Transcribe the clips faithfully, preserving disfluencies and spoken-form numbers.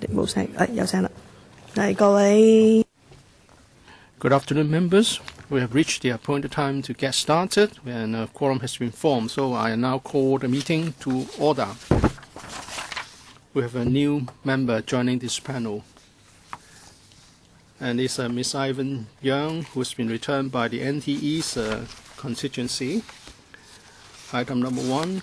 冇聲，誒有聲啦。係各位。 Good afternoon, members. We have reached the appointed time to get started, and a quorum has been formed, so I now call the meeting to order. We have a new member joining this panel, and it's uh, Miss Ivan Young, who's been returned by the N T E's uh, constituency. Item number one,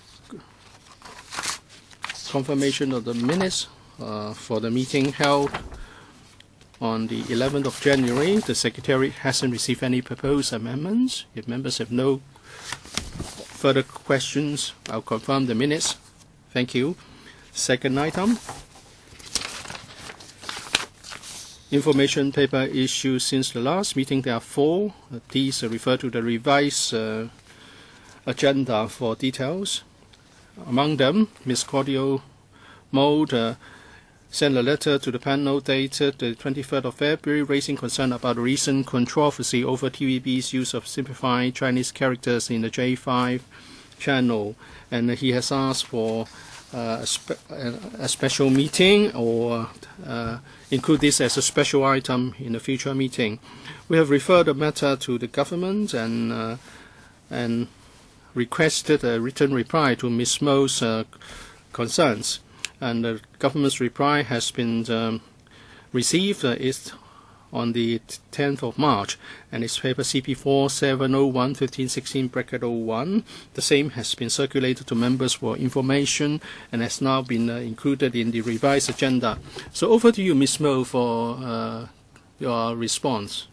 confirmation of the minutes uh, for the meeting held on the eleventh of January. The Secretary hasn't received any proposed amendments. If members have no further questions, I'll confirm the minutes. Thank you. Second item, information paper issued since the last meeting. There are four. These refer to the revised uh, agenda for details. Among them, Miz Claudia M O uh, sent a letter to the panel dated the twenty-third of February raising concern about the recent controversy over T V B's use of simplified Chinese characters in the J five channel, and he has asked for uh, a, spe a special meeting or uh, include this as a special item in a future meeting. We have referred the matter to the government and uh, and requested a written reply to Miz Mo's uh, concerns. And the government's reply has been um, received. Uh, it's on the tenth of March, and it's paper C P four seven oh one fifteen sixteen bracket oh one. The same has been circulated to members for information and has now been uh, included in the revised agenda. So over to you, Miz Mo, for uh, your response.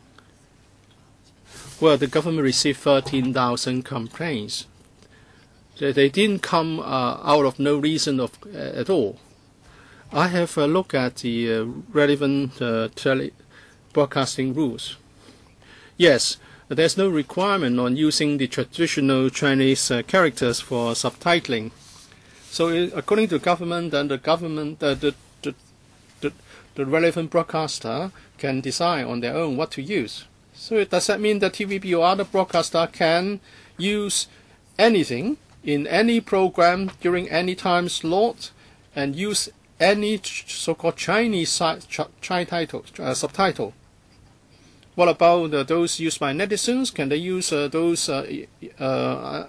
Well, the government received thirteen thousand complaints. They didn't come uh, out of no reason of, uh, at all. I have a look at the uh, relevant uh, tele broadcasting rules. Yes, there's no requirement on using the traditional Chinese uh, characters for subtitling. So uh, according to the government, then the government, uh, the, the, the, the relevant broadcaster can decide on their own what to use. So does that mean that T V B or other broadcaster can use anything in any program during any time slot and use any so-called Chinese ch title, uh, subtitle? What about uh, those used by netizens? Can they use uh, those uh, uh,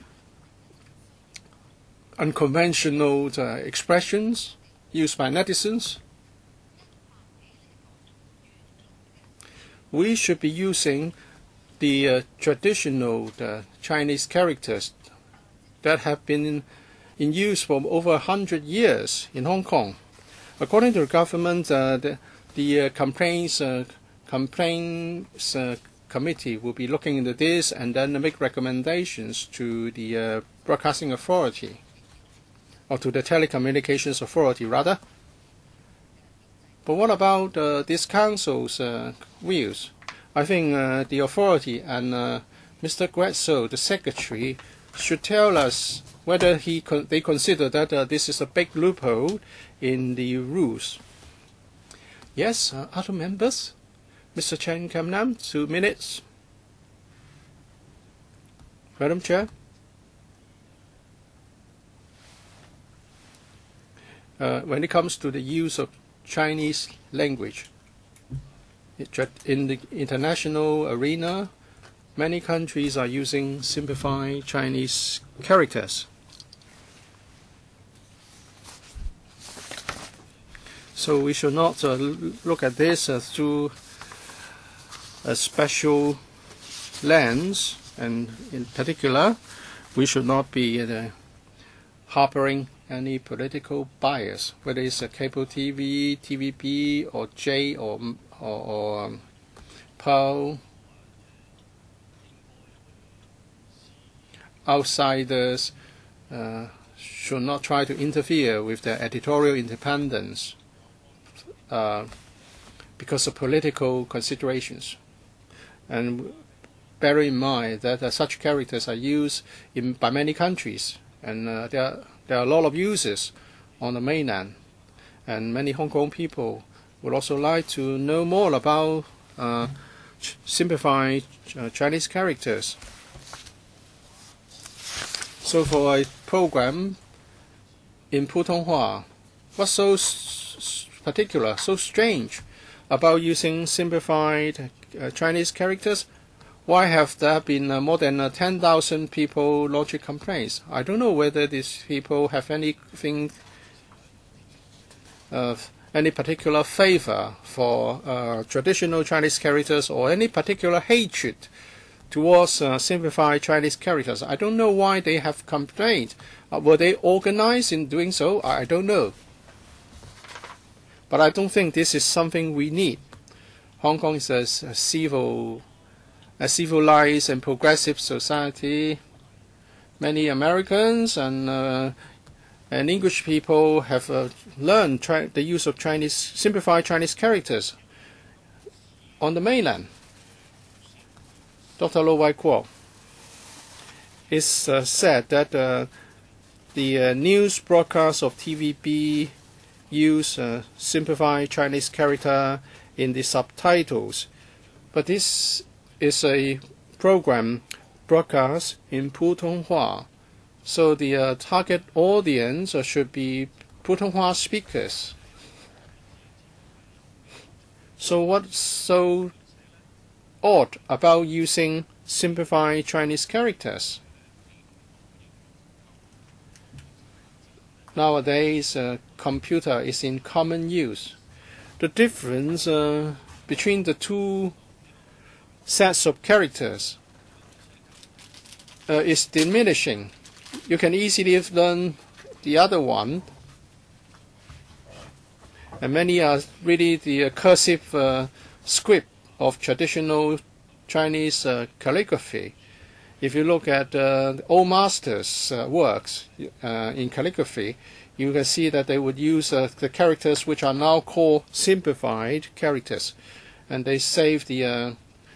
unconventional uh, expressions used by netizens? We should be using the uh, traditional uh, Chinese characters that have been in, in use for over a hundred years in Hong Kong. According to the government, uh, the, the uh, complaints, uh, complaints uh, committee will be looking into this and then make recommendations to the uh, broadcasting authority, or to the telecommunications authority rather. But what about uh, this council's uh, views? I think uh, the authority and uh, Mister Guetso, the secretary, should tell us whether he con they consider that uh, this is a big loophole in the rules. Yes, uh, other members? Mister Chen Kam-nam, two minutes. Madam Chair. Uh, when it comes to the use of Chinese language in the international arena, many countries are using simplified Chinese characters. So we should not uh, look at this uh, through a special lens, and in particular, we should not be uh, harboring any political bias, whether it's a cable T V, T V B, or J, or, or, or um, Pearl. Outsiders uh, should not try to interfere with their editorial independence uh, because of political considerations. And bear in mind that uh, such characters are used in, by many countries, and uh, there, are, there are a lot of uses on the mainland. And many Hong Kong people would also like to know more about uh, ch simplified uh, Chinese characters. So for a program in Putonghua, what's so particular, so strange about using simplified uh, Chinese characters? Why have there been uh, more than uh, ten thousand people lodging complaints? I don't know whether these people have anything, uh, any particular favor for uh, traditional Chinese characters or any particular hatred towards uh, simplified Chinese characters. I don't know why they have complained. Uh, were they organized in doing so? I don't know. But I don't think this is something we need. Hong Kong is a, a civil a civilized and progressive society. Many Americans and uh, and English people have uh, learned the use of Chinese simplified Chinese characters on the mainland. Doctor Lo Wai Kuo is uh, said that uh, the uh, news broadcast of T V B use uh, simplified Chinese character in the subtitles, but this is a program broadcast in Putonghua, so the uh, target audience uh, should be Putonghua speakers. So what's so odd about using simplified Chinese characters? Nowadays, uh, computer is in common use. The difference uh, between the two sets of characters uh, is diminishing. You can easily learn the other one, and many are really the uh, cursive uh, script of traditional Chinese uh, calligraphy. If you look at uh, old masters' uh, works uh, in calligraphy, you can see that they would use uh, the characters which are now called simplified characters, and they save the uh,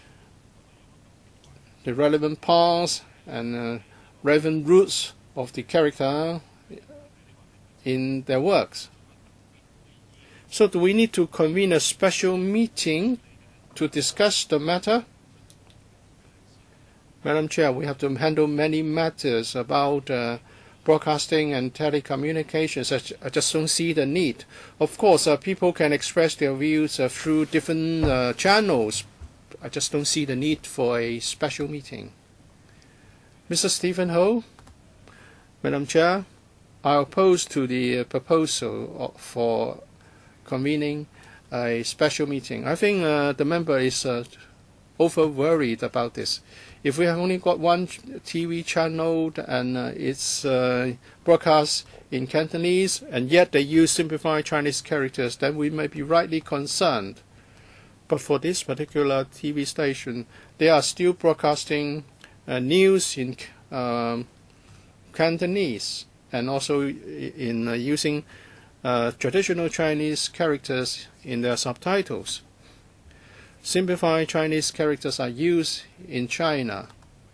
the relevant parts and uh, relevant roots of the character in their works. So do we need to convene a special meeting to discuss the matter? Madam Chair, we have to handle many matters about uh, broadcasting and telecommunications. I just don't see the need. Of course, uh, people can express their views uh, through different uh, channels. I just don't see the need for a special meeting. Mister Stephen Ho, Madam Chair, I oppose to the uh, proposal for convening a special meeting. I think uh, the member is uh, over worried about this. If we have only got one T V channel and uh, it's uh, broadcast in Cantonese, and yet they use simplified Chinese characters, then we may be rightly concerned. But for this particular T V station, they are still broadcasting uh, news in um, Cantonese and also in uh, using uh, traditional Chinese characters in their subtitles. Simplified Chinese characters are used in China.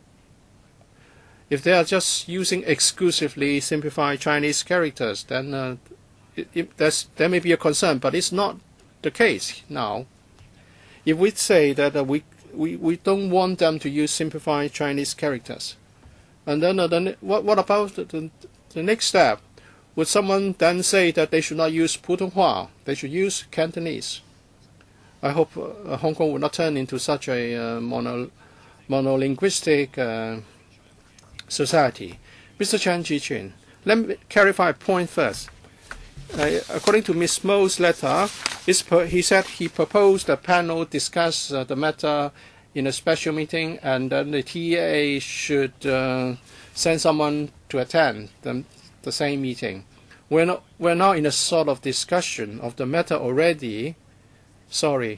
If they are just using exclusively simplified Chinese characters, then uh, it, it, that's, there may be a concern, but it's not the case now. If we say that uh, we, we, we don't want them to use simplified Chinese characters, and then, uh, then what, what about the, the, the next step? Would someone then say that they should not use Putonghua, they should use Cantonese? I hope uh, Hong Kong will not turn into such a uh, mono, monolinguistic uh, society. Mister Chan Chi-Chin, let me clarify a point first. Uh, according to Miz Mo's letter, he said he proposed a panel discuss uh, the matter in a special meeting, and then the T A should uh, send someone to attend the, the same meeting. We're, not, we're now in a sort of discussion of the matter already. Sorry.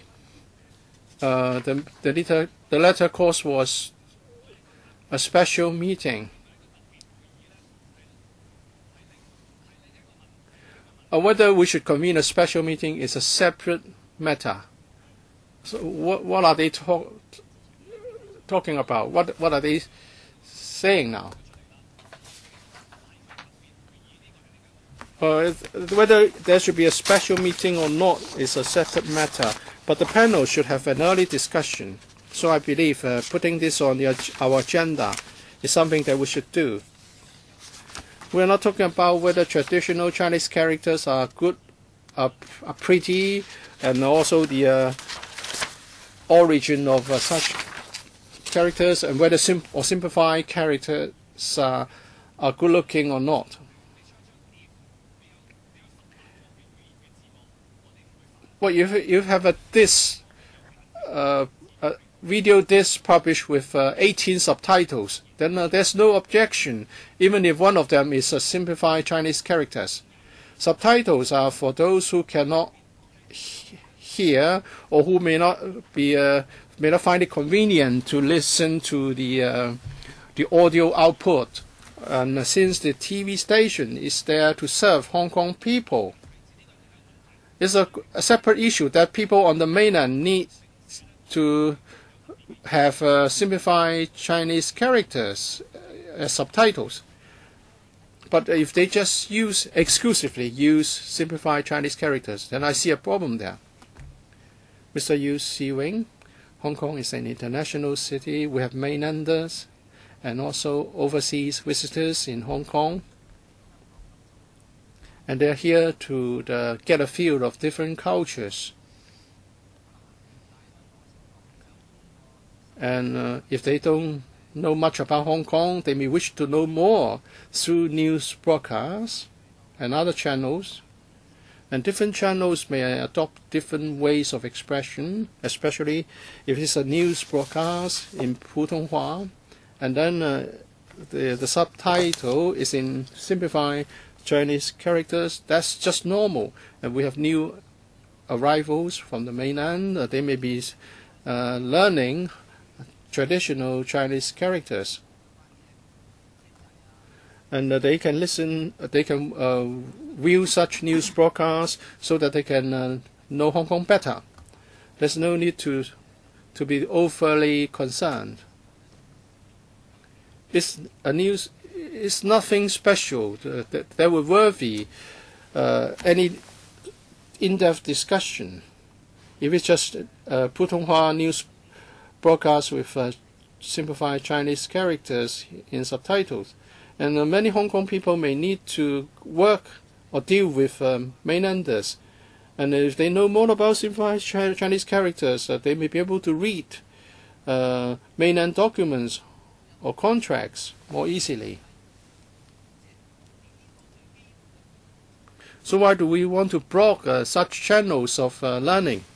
Uh, the, the, letter, the letter course was a special meeting. Uh, whether we should convene a special meeting is a separate matter. So what, what are they talk, talking about? What, what are they saying now? Uh, whether there should be a special meeting or not is a separate matter, but the panel should have an early discussion. So I believe uh, putting this on the, our agenda is something that we should do. We're not talking about whether traditional Chinese characters are good are, are pretty, and also the uh, origin of uh, such characters, and whether sim or simplified characters uh, are good looking or not. Well, if you have a disc, uh, a video disc published with uh, eighteen subtitles, then uh, there's no objection, even if one of them is a simplified Chinese characters. Subtitles are for those who cannot he hear or who may not be uh, may not find it convenient to listen to the uh, the audio output. And uh, since the T V station is there to serve Hong Kong people, it's a, a separate issue that people on the mainland need to have uh, simplified Chinese characters as subtitles. But if they just use exclusively use simplified Chinese characters, then I see a problem there. Mister Yu Si Wing, Hong Kong is an international city. We have mainlanders and also overseas visitors in Hong Kong. And they're here to the, get a feel of different cultures. And uh, if they don't know much about Hong Kong, they may wish to know more through news broadcasts and other channels. And different channels may adopt different ways of expression, especially if it's a news broadcast in Putonghua, and then uh, the, the subtitle is in simplified Chinese characters. That's just normal. And we have new arrivals from the mainland. Uh, they may be uh, learning traditional Chinese characters. And uh, they can listen, uh, they can uh, view such news broadcasts so that they can uh, know Hong Kong better. There's no need to, to be overly concerned. It's a news, it's nothing special that, that, that would worthy uh, any in-depth discussion. If it's just uh, Putonghua news broadcast with uh, simplified Chinese characters in subtitles. And uh, many Hong Kong people may need to work or deal with um, mainlanders. And if they know more about simplified Chinese characters, uh, they may be able to read uh, mainland documents or contracts more easily. So why do we want to block uh, such channels of uh, learning?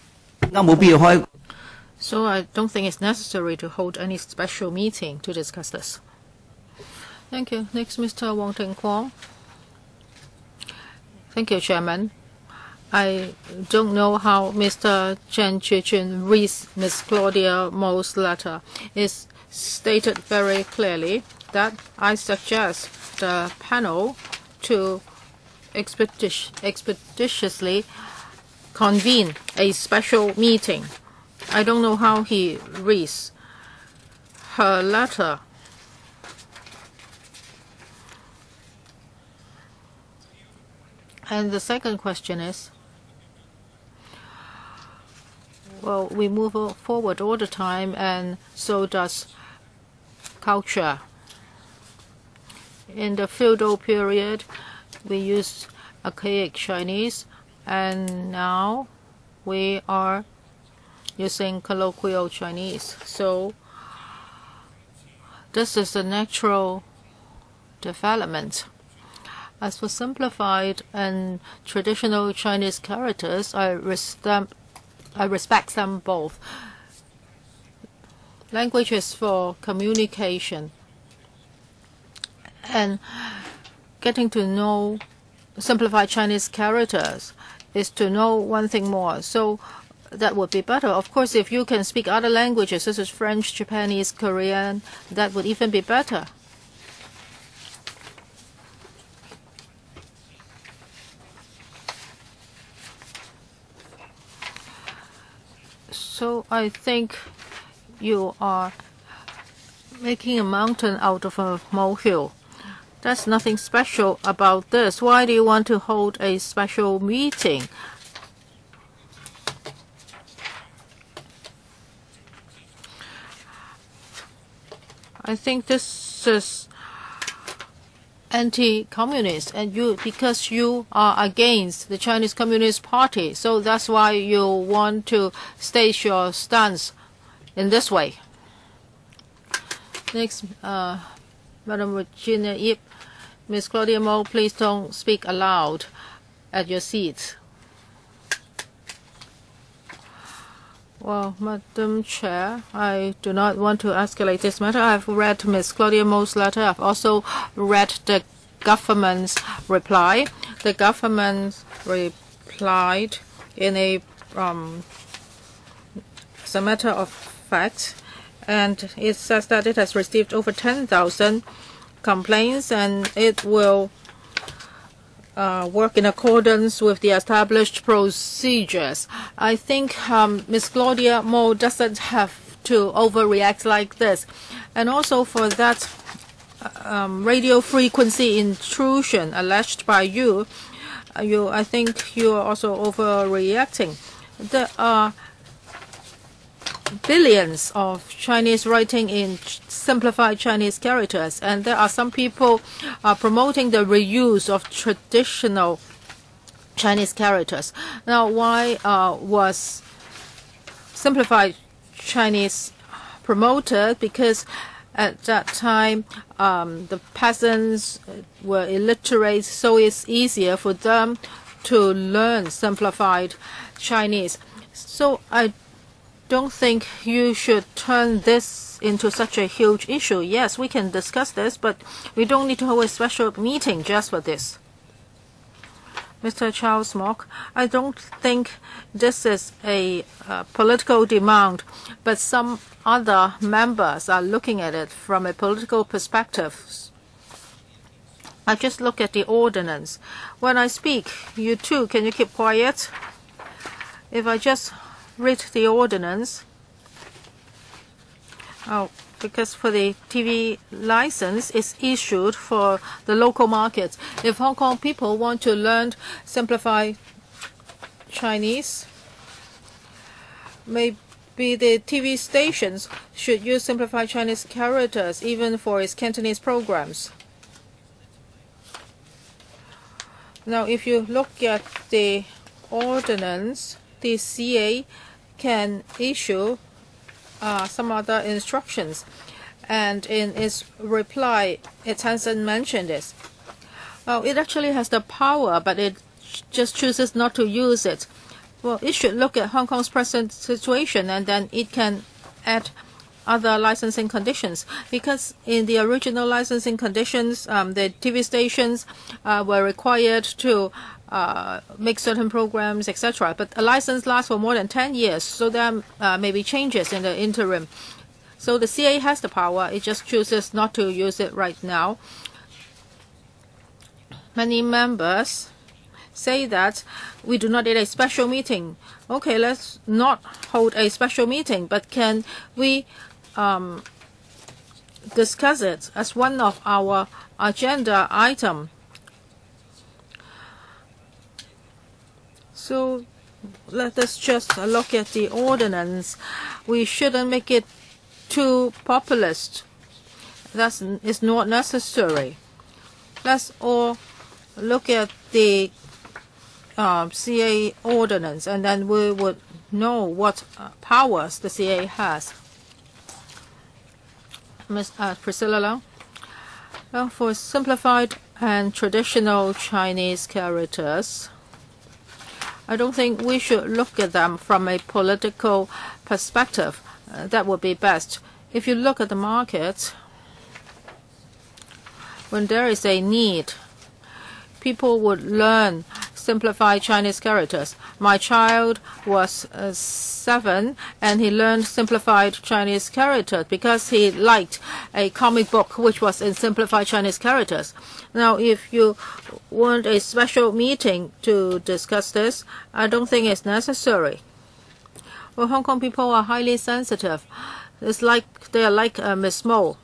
So I don't think it's necessary to hold any special meeting to discuss this. Thank you. Next, Mister Wong Ting Kwong. Thank you, Chairman. I don't know how Mister Chen Chichun reads Miss Claudia Mo's letter. It's stated very clearly that I suggest the panel to expedition, expeditiously convene a special meeting. I don't know how he reads her letter. And the second question is, well, we move forward all the time, and so does culture. In the feudal period, we used archaic Chinese, and now we are using colloquial Chinese. So this is a natural development. As for simplified and traditional Chinese characters, I respect, I respect them both. Language is for communication, and getting to know simplified Chinese characters is to know one thing more. So that would be better. Of course, if you can speak other languages, such as French, Japanese, Korean, that would even be better. So I think you are making a mountain out of a molehill. There's nothing special about this. Why do you want to hold a special meeting? I think this is anti-communist, and you because you are against the Chinese Communist Party, so that's why you want to state your stance in this way. Next, uh, Madam Virginia Yip. Miz Claudia Mo, please don't speak aloud at your seat. Well, Madam Chair, I do not want to escalate this matter. I've read Miz Claudia Mo's letter. I've also read the government's reply. The government replied in a um, as a matter of fact, and it says that it has received over ten thousand complaints, and it will Uh, work in accordance with the established procedures. I think um, Miz Claudia Mo doesn't have to overreact like this. And also for that um, radio frequency intrusion alleged by you, uh, you, I think you are also overreacting. There are billions of Chinese writing in simplified Chinese characters, and there are some people uh, promoting the reuse of traditional Chinese characters. Now, why uh, was simplified Chinese promoted? Because at that time um, the peasants were illiterate, so it's easier for them to learn simplified Chinese. So I don't think you should turn this into such a huge issue. Yes, we can discuss this, but we don't need to hold a special meeting just for this. Mister Charles Mock, I don't think this is a uh, political demand, but some other members are looking at it from a political perspective. I just look at the ordinance. When I speak, you too, can you keep quiet? If I just read the ordinance. Oh, because for the T V license, it's issued for the local markets. If Hong Kong people want to learn simplified Chinese, maybe the T V stations should use simplified Chinese characters even for its Cantonese programs. Now, if you look at the ordinance, the C A can issue uh, some other instructions, and in its reply, it hasn't mentioned this. Well, it actually has the power, but it just chooses not to use it. Well, it should look at Hong Kong's present situation, and then it can add other licensing conditions, because in the original licensing conditions, um, the T V stations uh, were required to uh, make certain programs, et cetera. But a license lasts for more than ten years, so there uh, may be changes in the interim. So the C A has the power, it just chooses not to use it right now. Many members say that we do not need a special meeting. Okay, let's not hold a special meeting, but can we um, discuss it as one of our agenda item? So let us just look at the ordinance. We shouldn't make it too populist. That is not necessary. Let's all look at the uh, C A ordinance, and then we would know what uh, powers the C A has. Miz Uh, Priscilla Lau. Well, for simplified and traditional Chinese characters, I don't think we should look at them from a political perspective. Uh, that would be best. If you look at the market, when there is a need, people would learn simplified Chinese characters. My child was uh, seven, and he learned simplified Chinese characters because he liked a comic book which was in simplified Chinese characters. Now, if you want a special meeting to discuss this, I don't think it's necessary. Well, Hong Kong people are highly sensitive. It's like they are like uh, Miz Mo.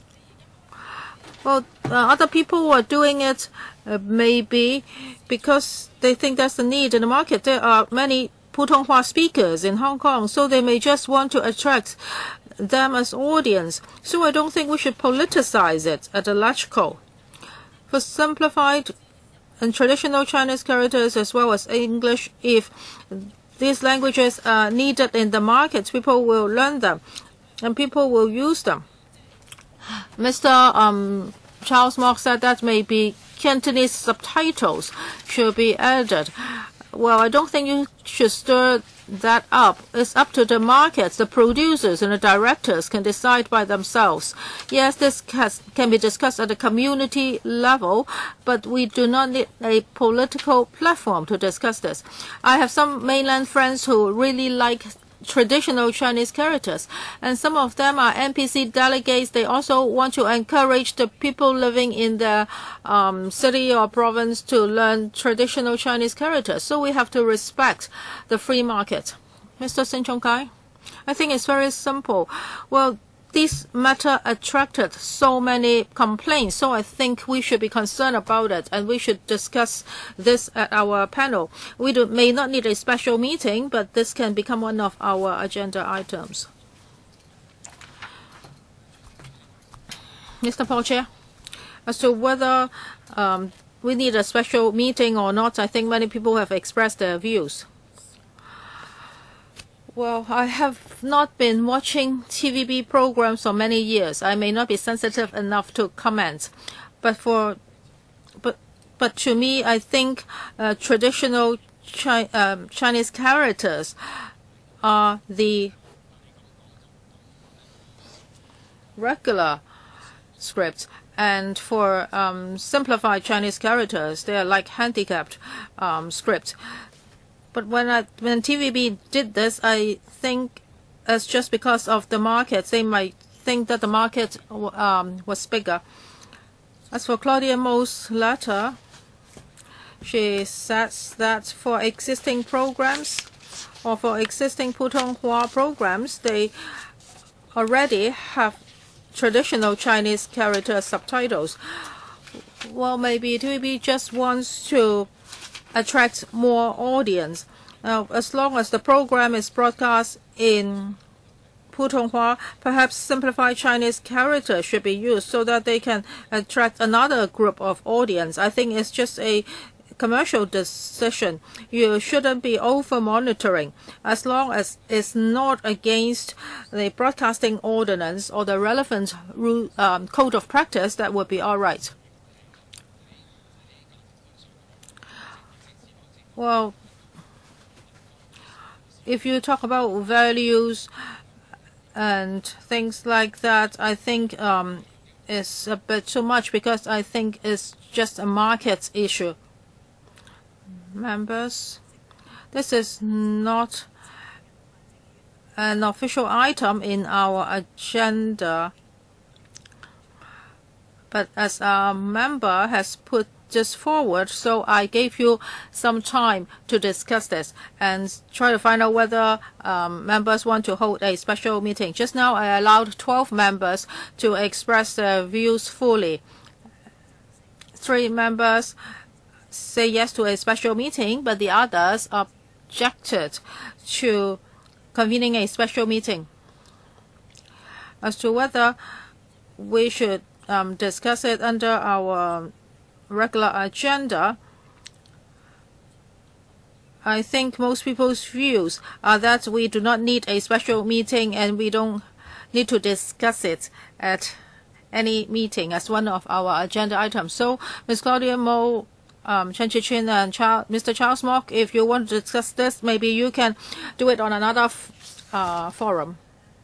Well, uh, other people are doing it uh, maybe because they think that's the need in the market. There are many Putonghua speakers in Hong Kong, so they may just want to attract them as audience. So I don't think we should politicize it at a large scale. For simplified and traditional Chinese characters as well as English, if these languages are needed in the markets, people will learn them and people will use them. Mister Um, Charles Mock said that maybe Cantonese subtitles should be added. Well, I don't think you should stir that up. It's up to the markets. The producers and the directors can decide by themselves. Yes, this has, can be discussed at the community level, but we do not need a political platform to discuss this. I have some mainland friends who really like traditional Chinese characters, and some of them are N P C delegates. They also want to encourage the people living in the um, city or province to learn traditional Chinese characters. So we have to respect the free market. Mister Sin Chung Kai, I think it's very simple. Well, this matter attracted so many complaints, so I think we should be concerned about it, and we should discuss this at our panel. We do, may not need a special meeting, but this can become one of our agenda items. Mister Paul Chair, as to whether um, we need a special meeting or not, I think many people have expressed their views. Well, I have not been watching T V B programs for many years. I may not be sensitive enough to comment, but for, but, but to me, I think uh, traditional Chi um, Chinese characters are the regular scripts, and for um, simplified Chinese characters, they are like handicapped um, scripts. But when I, when T V B did this, I think it's just because of the markets. They might think that the market um, was bigger. As for Claudia M O's letter, she says that for existing programs or for existing Putonghua programs, they already have traditional Chinese character subtitles. Well, maybe T V B just wants to attract more audience. Now, as long as the program is broadcast in Putonghua, perhaps simplified Chinese characters should be used so that they can attract another group of audience. I think it's just a commercial decision. You shouldn't be over monitoring. As long as it's not against the broadcasting ordinance or the relevant rule, um, code of practice, that would be all right. Well, if you talk about values and things like that, I think um, it's a bit too much, because I think it's just a market issue. Members, this is not an official item in our agenda, but as a member has put just forward, so I gave you some time to discuss this and try to find out whether um, members want to hold a special meeting. Just now I allowed twelve members to express their views fully. Three members say yes to a special meeting, but the others objected to convening a special meeting. As to whether we should um, discuss it under our regular agenda, I think most people's views are that we do not need a special meeting and we don't need to discuss it at any meeting as one of our agenda items. So, Miz Claudia M O, um, Chen Chi-chin, and Charles, Mister Charles Mock, if you want to discuss this, maybe you can do it on another uh, forum.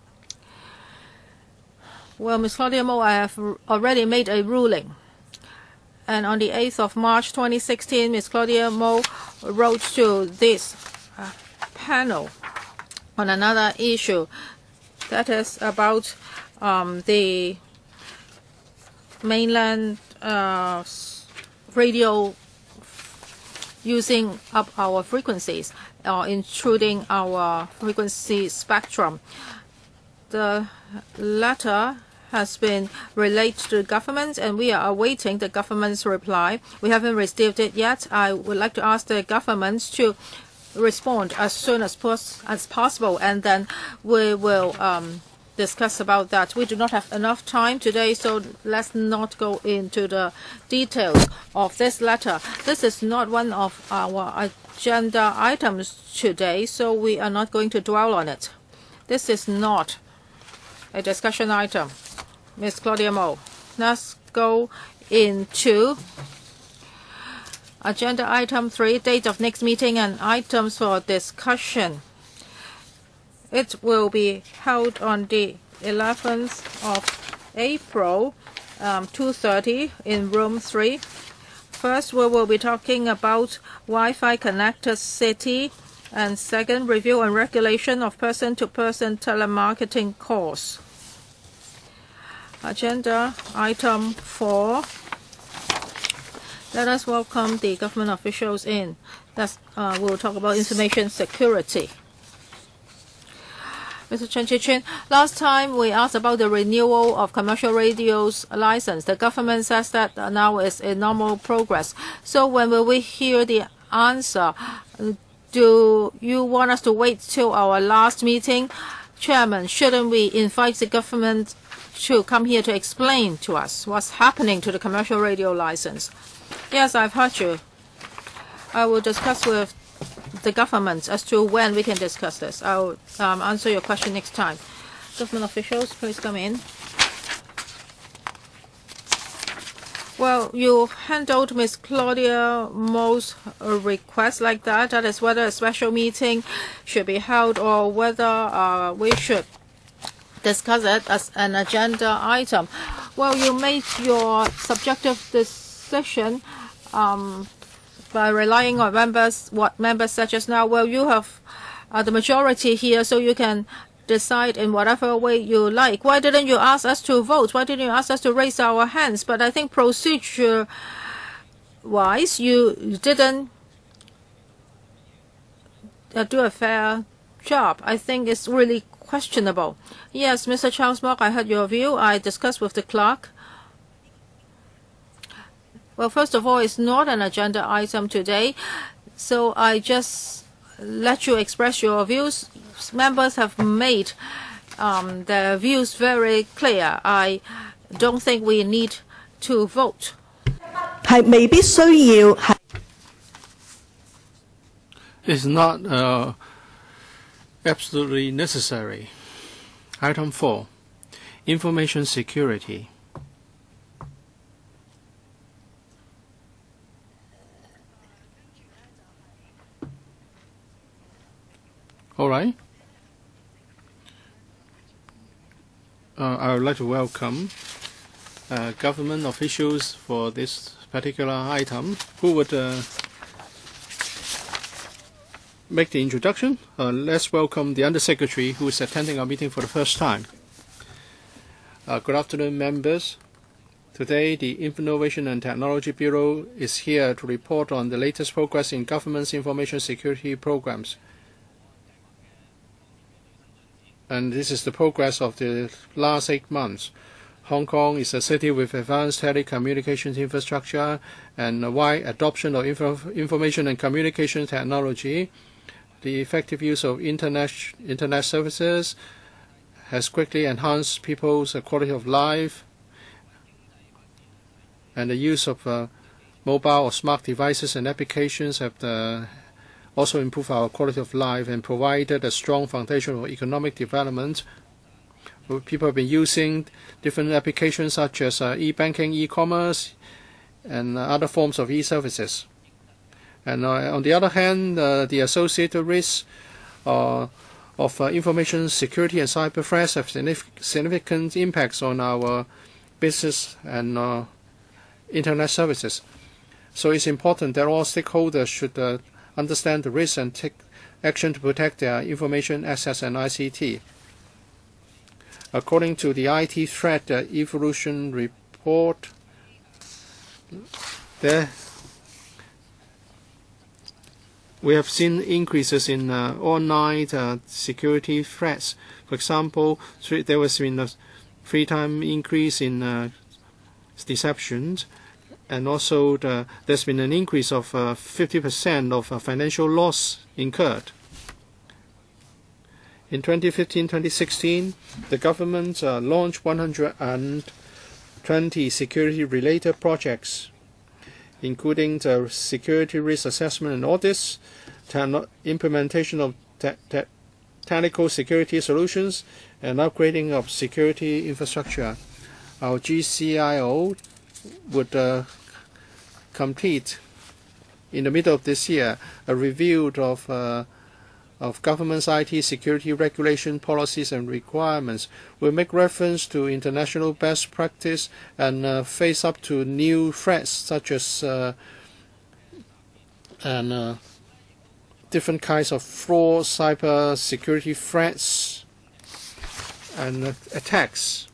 Well, Miz Claudia M O, I have already made a ruling. And on the eighth of March twenty sixteen, Miz Claudia M O wrote to this uh, panel on another issue, that is about um, the mainland uh, radio using up our frequencies or intruding our frequency spectrum. The letter has been relayed to the government, and we are awaiting the government's reply. We haven't received it yet. I would like to ask the government to respond as soon as, pos as possible, and then we will um, discuss about that. We do not have enough time today, so let's not go into the details of this letter. This is not one of our agenda items today, so we are not going to dwell on it. This is not a discussion item. Miz Claudia M O, let's go into agenda item three, date of next meeting and items for discussion. It will be held on the eleventh of April, um, two thirty in room three. First, we will be talking about Wi-Fi connected city, and second, review and regulation of person-to-person telemarketing calls. Agenda item four. Let us welcome the government officials in. That's, uh, we'll talk about information security. Mister Chen Chih-chun, last time we asked about the renewal of commercial radio's license. The government says that now is in normal progress. So when will we hear the answer? Do you want us to wait till our last meeting? Chairman, shouldn't we invite the government to come here to explain to us what's happening to the commercial radio license? Yes, I've heard you. I will discuss with the government as to when we can discuss this. I'll um, answer your question next time. Government officials, please come in. Well, you handled Miz Claudia M O's request like that. That is whether a special meeting should be held or whether uh, we should discuss it as an agenda item. Well, you made your subjective decision um, by relying on members, what members said just now. Well, you have uh, the majority here, so you can decide in whatever way you like. Why didn't you ask us to vote? Why didn't you ask us to raise our hands? But I think procedure-wise, you didn't uh, do a fair job. I think it's really questionable. Yes, Mister Charles Mok, I heard your view. I discussed with the clerk. Well, first of all, it's not an agenda item today, so I just let you express your views. Members have made um, their views very clear. I don't think we need to vote. 係未必需要係 It's not uh, absolutely necessary. Item four, information security. All right. Uh, I would like to welcome uh, government officials for this particular item. Who would uh, make the introduction? Uh, let's welcome the Undersecretary who is attending our meeting for the first time. Uh, good afternoon, members. Today, the Innovation and Technology Bureau is here to report on the latest progress in government's information security programs. And this is the progress of the last eight months. Hong Kong is a city with advanced telecommunications infrastructure and a wide adoption of info information and communication technology. The effective use of internet, internet services has quickly enhanced people's quality of life, and the use of uh, mobile or smart devices and applications have uh, also improved our quality of life and provided a strong foundation for economic development. People have been using different applications such as uh, e-banking, e-commerce, and uh, other forms of e-services. And uh, on the other hand, uh, the associated risks uh, of uh, information security and cyber threats have significant impacts on our business and uh, internet services. So it's important that all stakeholders should uh, understand the risks and take action to protect their information access and I C T. According to the I T Threat uh, Evolution Report, there we have seen increases in uh, online uh, security threats. For example, there was been a three-time increase in uh, deceptions, and also the, there's been an increase of uh, fifty percent of uh, financial loss incurred. In twenty fifteen twenty sixteen, the government uh, launched one hundred twenty security-related projects, including the security risk assessment and audits, implementation of te te technical security solutions, and upgrading of security infrastructure. Our G C I O would uh, complete in the middle of this year a review of uh, of government's I T security regulation policies and requirements. Will make reference to international best practice and uh, face up to new threats such as uh, and uh, different kinds of fraud, cyber security threats, and uh, attacks.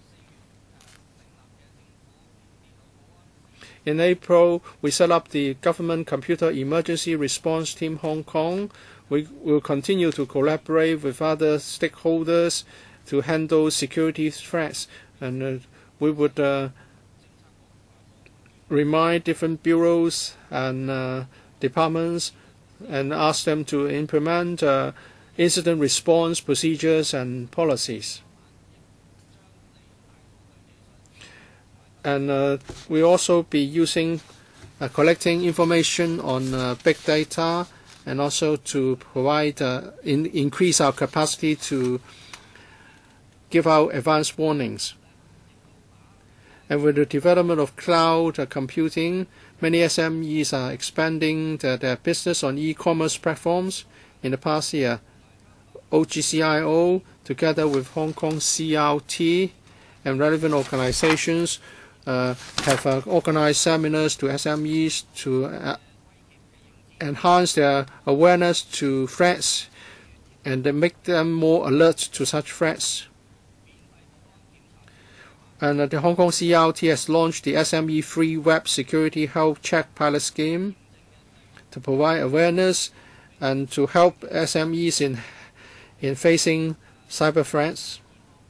In April, we set up the Government Computer Emergency Response Team Hong Kong. We will continue to collaborate with other stakeholders to handle security threats, and uh, we would uh, remind different bureaus and uh, departments and ask them to implement uh, incident response procedures and policies. And uh, we also be using uh, collecting information on uh, big data, and also to provide uh, in, increase our capacity to give out advanced warnings. And with the development of cloud uh, computing, many S M Es are expanding the, their business on e-commerce platforms. In the past year, O G C I O, together with Hong Kong C R T and relevant organizations, uh, have uh, organized seminars to S M Es to uh, enhance their awareness to threats and make them more alert to such threats. And uh, the Hong Kong C R T has launched the S M E Free Web Security Health Check pilot scheme to provide awareness and to help S M Es in, in facing cyber threats.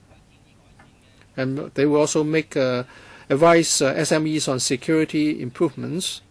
And they will also make uh, advise uh, S M Es on security improvements.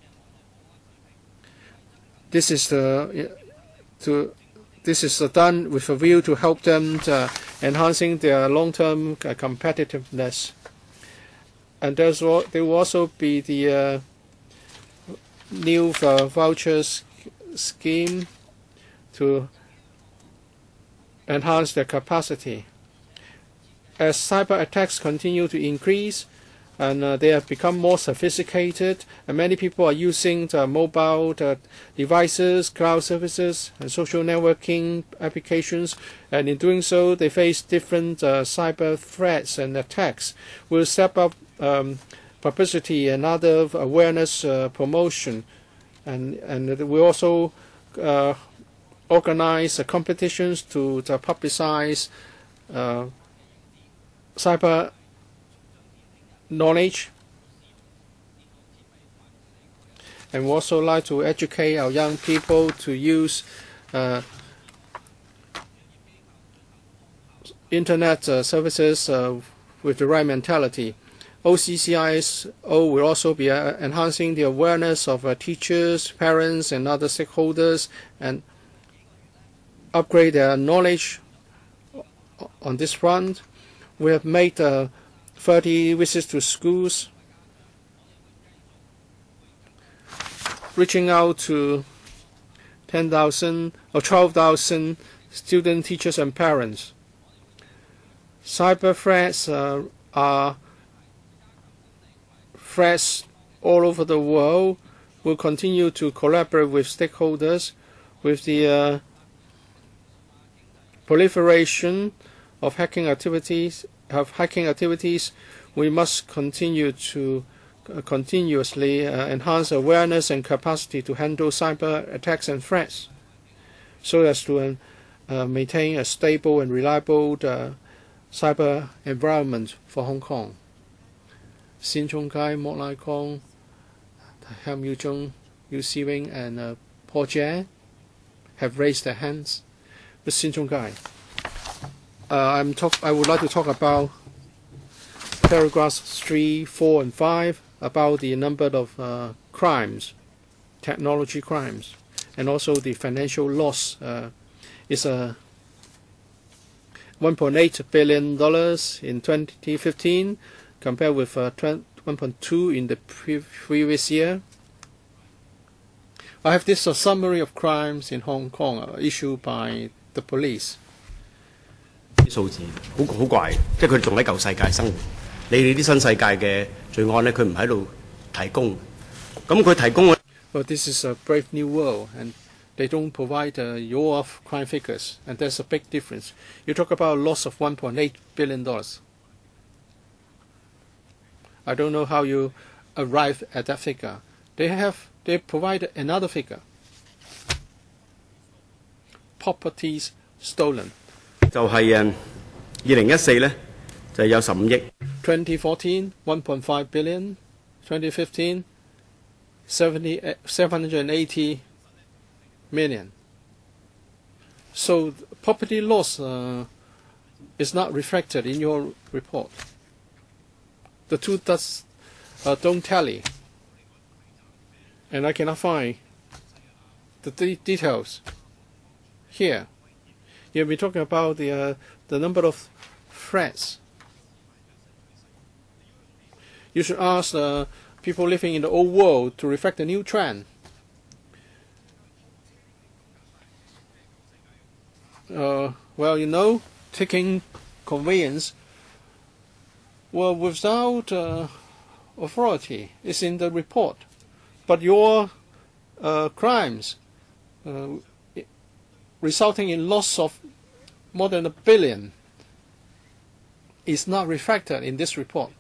This is the to this is done with a view to help them to enhancing their long-term competitiveness. And there's there will also be the uh, new uh, vouchers scheme to enhance their capacity. As cyber attacks continue to increase, and uh, they have become more sophisticated, and many people are using the mobile the devices, cloud services, and social networking applications, and in doing so, they face different uh, cyber threats and attacks. We'll step up um, publicity and other awareness uh, promotion, and and we also uh, organize uh, competitions to, to publicize uh, cyber knowledge, and we also like to educate our young people to use uh, internet uh, services uh, with the right mentality. O C C I S O will also be uh, enhancing the awareness of uh, teachers, parents, and other stakeholders, and upgrade their knowledge on this front. We have made uh, thirty visits to schools, reaching out to ten thousand or twelve thousand students, teachers, and parents. Cyber threats uh, are threats all over the world. We'll continue to collaborate with stakeholders with the uh, proliferation of hacking activities. Of hacking activities, we must continue to uh, continuously uh, enhance awareness and capacity to handle cyber attacks and threats, so as to uh, maintain a stable and reliable uh, cyber environment for Hong Kong. Sin Chung Kai, Mok Lai Kong, Ham Yu Jung, Yu Si Wing, and uh, Paul Jie have raised their hands. Mister Sin Chung Kai. Uh, I'm talk, I would like to talk about paragraphs three, four, and five about the number of uh, crimes, technology crimes, and also the financial loss uh, is a one point eight billion dollars in twenty fifteen, compared with uh, one point two in the pre previous year. I have this uh, summary of crimes in Hong Kong uh, issued by the police. 啲數字好好怪，即係佢仲喺舊世界生活。你哋啲新世界嘅罪案咧，佢唔喺度提供。咁佢提供。 Well, this is a brave new world, and they don't provide uh, your crime figures, and there's a big difference. You talk about a loss of one point eight billion dollars. I don't know how you arrive at that figure. They have they provide another figure. Properties stolen. 就係誒二零一四咧，就有十五億。 twenty fourteen, one point five billion. twenty fifteen, seventy, seven hundred eighty million. So property loss uh, is not reflected in your report. The two does uh, don't tally, and I cannot find the de details here. You'll be talking about the uh, the number of threats. You should ask uh, people living in the old world to reflect the new trend. Uh, well, you know, taking conveyance, well, without uh, authority, is in the report. But your uh, crimes uh, resulting in loss of more than a billion is not reflected in this report.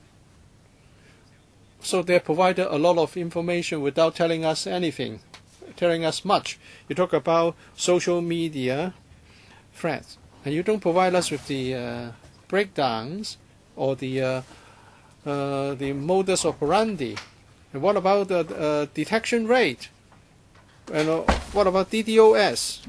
So they provided a lot of information without telling us anything, telling us much. You talk about social media threats, and you don't provide us with the uh, breakdowns or the uh, uh, the modus operandi. And what about the uh, detection rate? And uh, what about D D O S?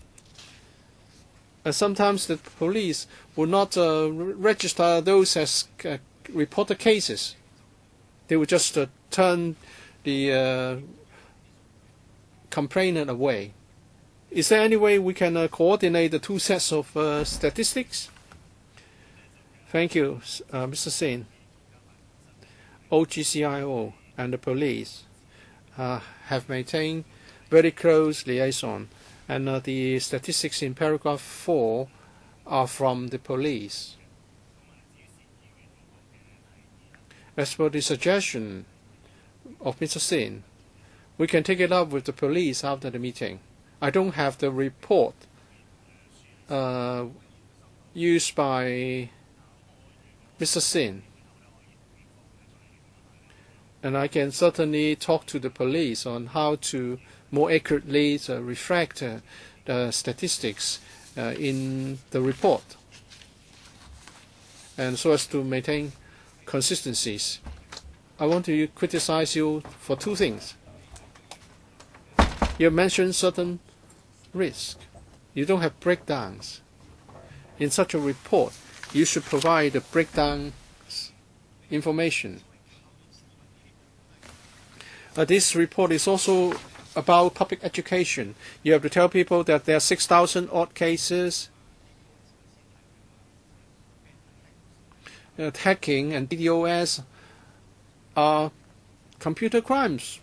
And sometimes the police will not uh, register those as uh, reported cases. They will just uh, turn the uh, complainant away. Is there any way we can uh, coordinate the two sets of uh, statistics? Thank you, uh, Mister Sin. O G C I O and the police uh, have maintained very close liaison, and uh, the statistics in paragraph four are from the police. As for the suggestion of Mister Sin, we can take it up with the police after the meeting. I don't have the report uh, used by Mister Sin, and I can certainly talk to the police on how to more accurately uh, reflect uh, the statistics uh, in the report, and so as to maintain consistencies. I want to criticize you for two things. You mentioned certain risk. You don't have breakdowns. In such a report, you should provide the breakdown information. Uh, this report is also about public education. You have to tell people that there are six thousand odd cases. Uh, hacking and D D O S are computer crimes.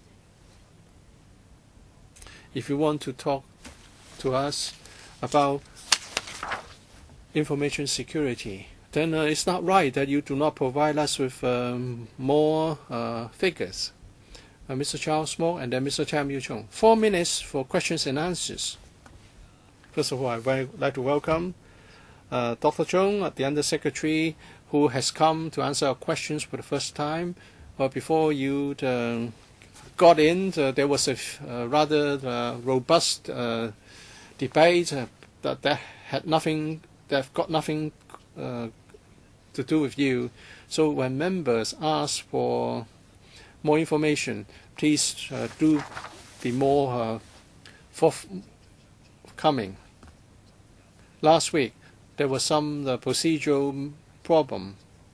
If you want to talk to us about information security, then uh, it's not right that you do not provide us with um, more uh, figures. Uh, Mister Charles Moore and then Mister Cham Yu Chung. Four minutes for questions and answers. First of all, I'd like to welcome uh, Doctor Chung, the Undersecretary, who has come to answer our questions for the first time. Well, before you uh, got in, uh, there was a uh, rather uh, robust uh, debate uh, that, that had nothing, that got nothing uh, to do with you. So when members ask for more information, please uh, do be more uh, forthcoming. Last week, there was some uh, procedural problem.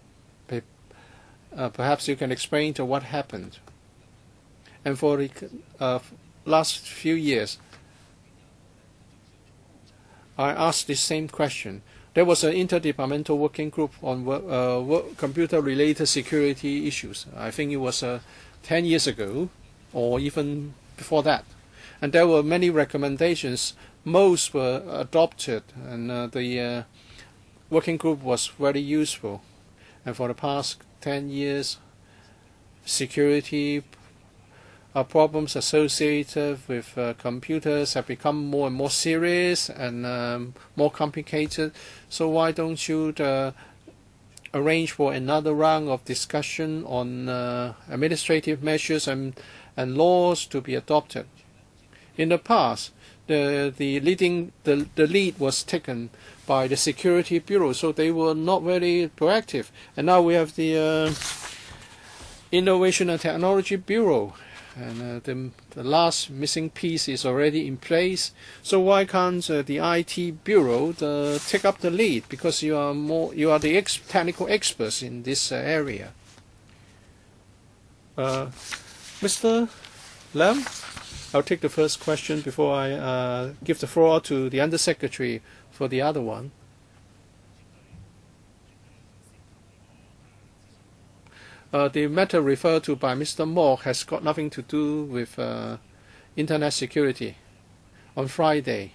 Uh, perhaps you can explain to what happened. And for the uh, last few years, I asked the same question. there was an interdepartmental working group on uh, work, computer-related security issues. I think it was uh, ten years ago, or even before that. And there were many recommendations. Most were adopted, and uh, the uh, working group was very useful. And for the past ten years, security uh, problems associated with uh, computers have become more and more serious and um, more complicated. So why don't you uh, arrange for another round of discussion on uh, administrative measures and, and laws to be adopted? In the past, the the leading the, the lead was taken by the Security Bureau, so they were not very proactive. And now we have the uh, Innovation and Technology Bureau, and uh, the, the last missing piece is already in place. So why can't uh, the I T Bureau uh, take up the lead? Because you are more you are the ex technical experts in this uh, area. Uh, Mister Lam? I'll take the first question before I uh, give the floor to the Undersecretary for the other one. Uh, the matter referred to by Mister Mo has got nothing to do with uh, Internet security. On Friday,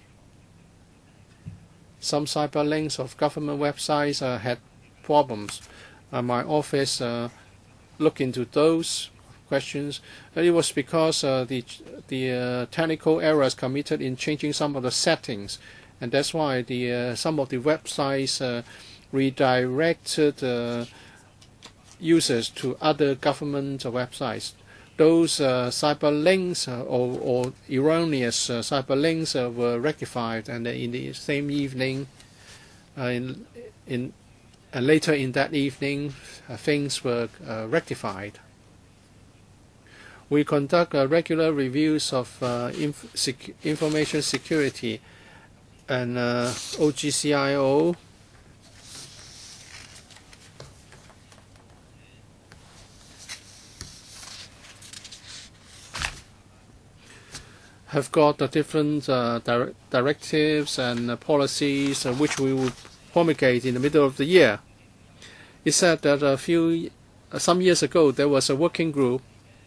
some cyber links of government websites uh, had problems. Uh, my office uh, looked into those questions. It was because uh, the the uh, technical errors committed in changing some of the settings, and that's why the uh, some of the websites uh, redirected uh, users to other government websites. Those uh, cyber links uh, or, or erroneous uh, cyber links uh, were rectified, and in the same evening, uh, in in and later in that evening, uh, things were uh, rectified. We conduct uh, regular reviews of uh, inf sec information security, and uh, O G C I O have got uh, different uh, dir directives and uh, policies uh, which we will promulgate in the middle of the year. It said that a few, uh, some years ago, there was a working group.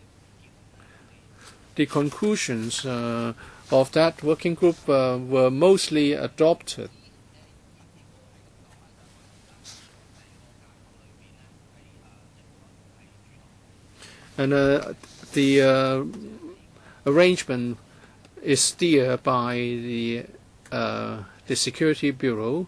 The conclusions uh, of that working group uh, were mostly adopted. And uh, the uh, arrangement is steered by the uh, the Security Bureau,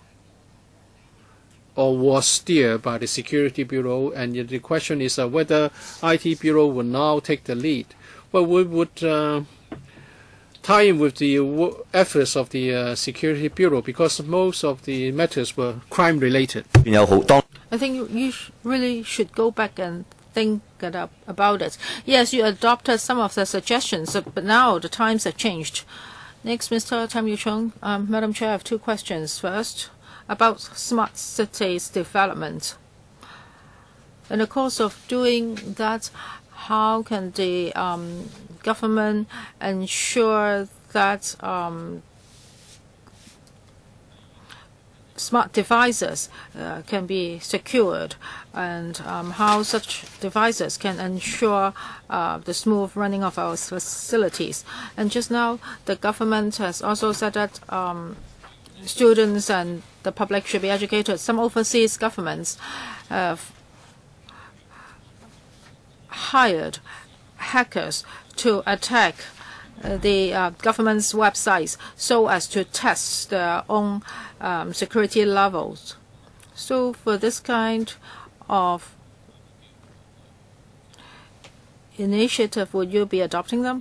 or was steered by the Security Bureau, and the question is uh, whether I T Bureau will now take the lead. Well, we would uh, tie in with the efforts of the uh, Security Bureau, because most of the matters were crime-related. I think you, you sh really should go back and think it up about it. Yes, you adopted some of the suggestions, but now the times have changed. Next, Mister Tam Yu Chung. Um, Madam Chair, I have two questions. First, about smart cities development. In the course of doing that, how can the um, government ensure that um, smart devices uh, can be secured, and um, how such devices can ensure uh, the smooth running of our facilities? And just now, the government has also said that um, students and the public should be educated. Some overseas governments have hired hackers to attack uh, the uh, government's websites so as to test their own um, security levels. So for this kind of initiative, would you be adopting them?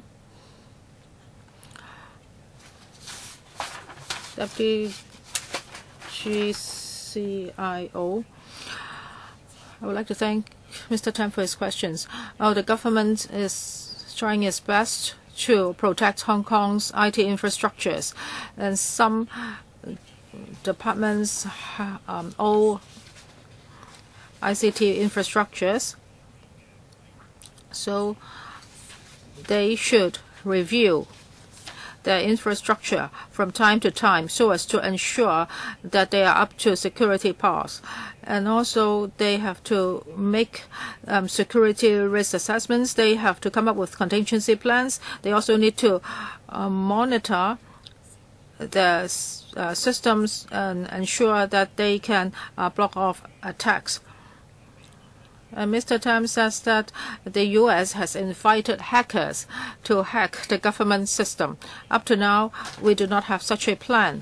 W G C I O. I would like to thank Mister Tam for his questions. Oh, the government is trying its best to protect Hong Kong's I T infrastructures, and some departments um, own I C T infrastructures, so they should review their infrastructure from time to time so as to ensure that they are up to security pass. And also they have to make um, security risk assessments. They have to come up with contingency plans. They also need to uh, monitor the uh, systems and ensure that they can uh, block off attacks. Uh, Mister Tam says that the U S has invited hackers to hack the government system. Up to now, we do not have such a plan.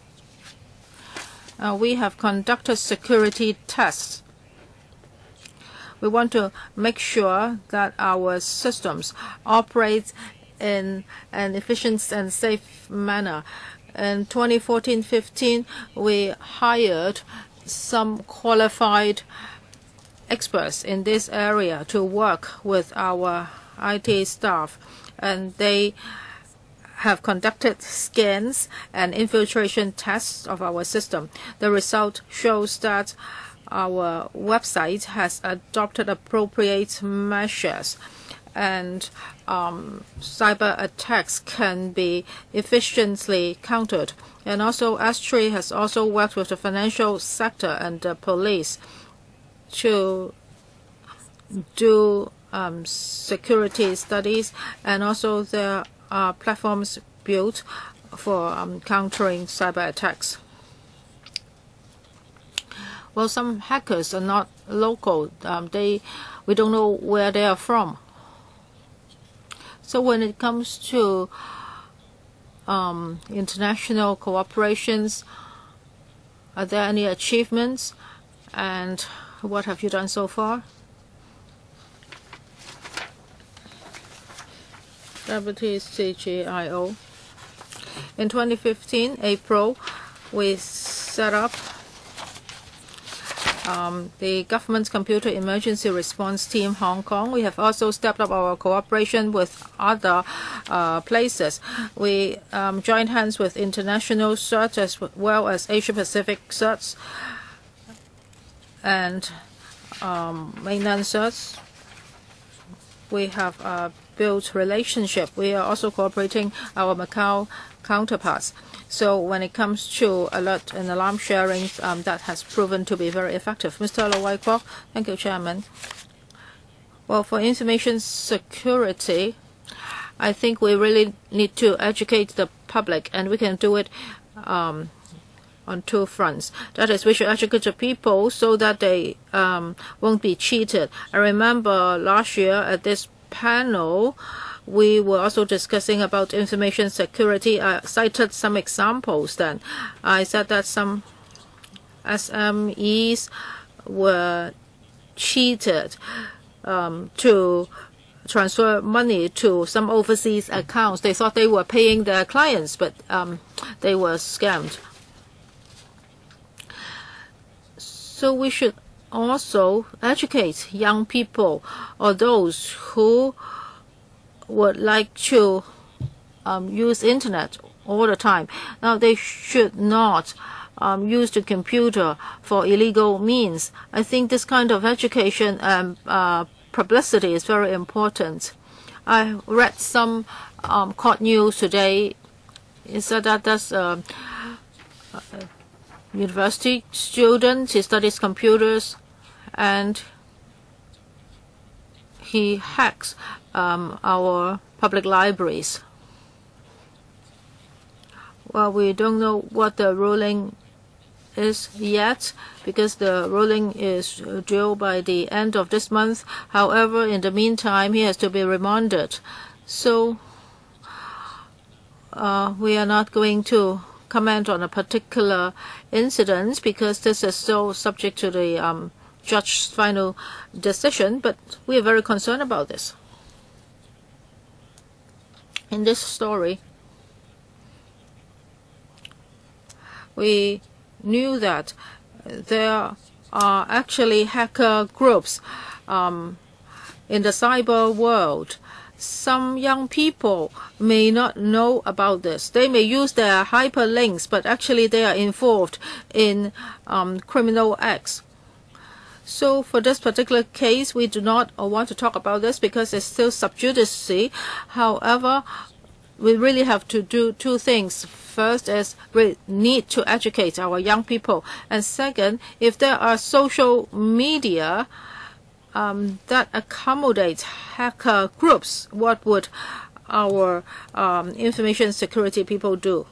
Uh, we have conducted security tests. We want to make sure that our systems operate in an efficient and safe manner. In twenty fourteen fifteen, we hired some qualified experts in this area to work with our I T staff, and they have conducted scans and infiltration tests of our system. The result shows that our website has adopted appropriate measures, and um, cyber attacks can be efficiently countered. And also, S three has also worked with the financial sector and the police to do um, security studies, and also there are platforms built for um, countering cyber attacks. Well, some hackers are not local. Um, they, we don't know where they are from. So when it comes to um, international cooperations, are there any achievements, and what have you done so far? Deputy C G I O. In twenty fifteen, April, we set up um, the government's computer emergency response team, Hong Kong. We have also stepped up our cooperation with other uh, places. We um, joined hands with international search as well as Asia-Pacific search and um, mainland search. We have uh, built relationship. We are also cooperating our Macau counterparts. So when it comes to alert and alarm sharing, um, that has proven to be very effective. Mister Lo Wai Kwok, thank you, Chairman. Well, for information security, I think we really need to educate the public, and we can do it um, on two fronts. That is, we should educate the people so that they um, won't be cheated. I remember last year at this panel, we were also discussing about information security. I cited some examples then. I said that some S M Es were cheated um, to transfer money to some overseas accounts. They thought they were paying their clients, but um, they were scammed. So we should also educate young people or those who would like to um, use internet all the time. Now, they should not um, use the computer for illegal means. I think this kind of education and uh, publicity is very important. I read some um, court news today. It said that there's a, a university student. He studies computers, and he hacks um, our public libraries. Well, we don't know what the ruling is yet, because the ruling is due by the end of this month. However, in the meantime, he has to be remanded. So uh, we are not going to comment on a particular incident, because this is still subject to the um, judge's final decision, but we are very concerned about this. In this story, we knew that there are actually hacker groups um, in the cyber world. Some young people may not know about this. They may use their hyperlinks, but actually they are involved in um, criminal acts. So for this particular case, we do not want to talk about this because it's still sub judice. However, we really have to do two things. First is we need to educate our young people. And second, if there are social media um, that accommodate hacker groups, what would our um, information security people do?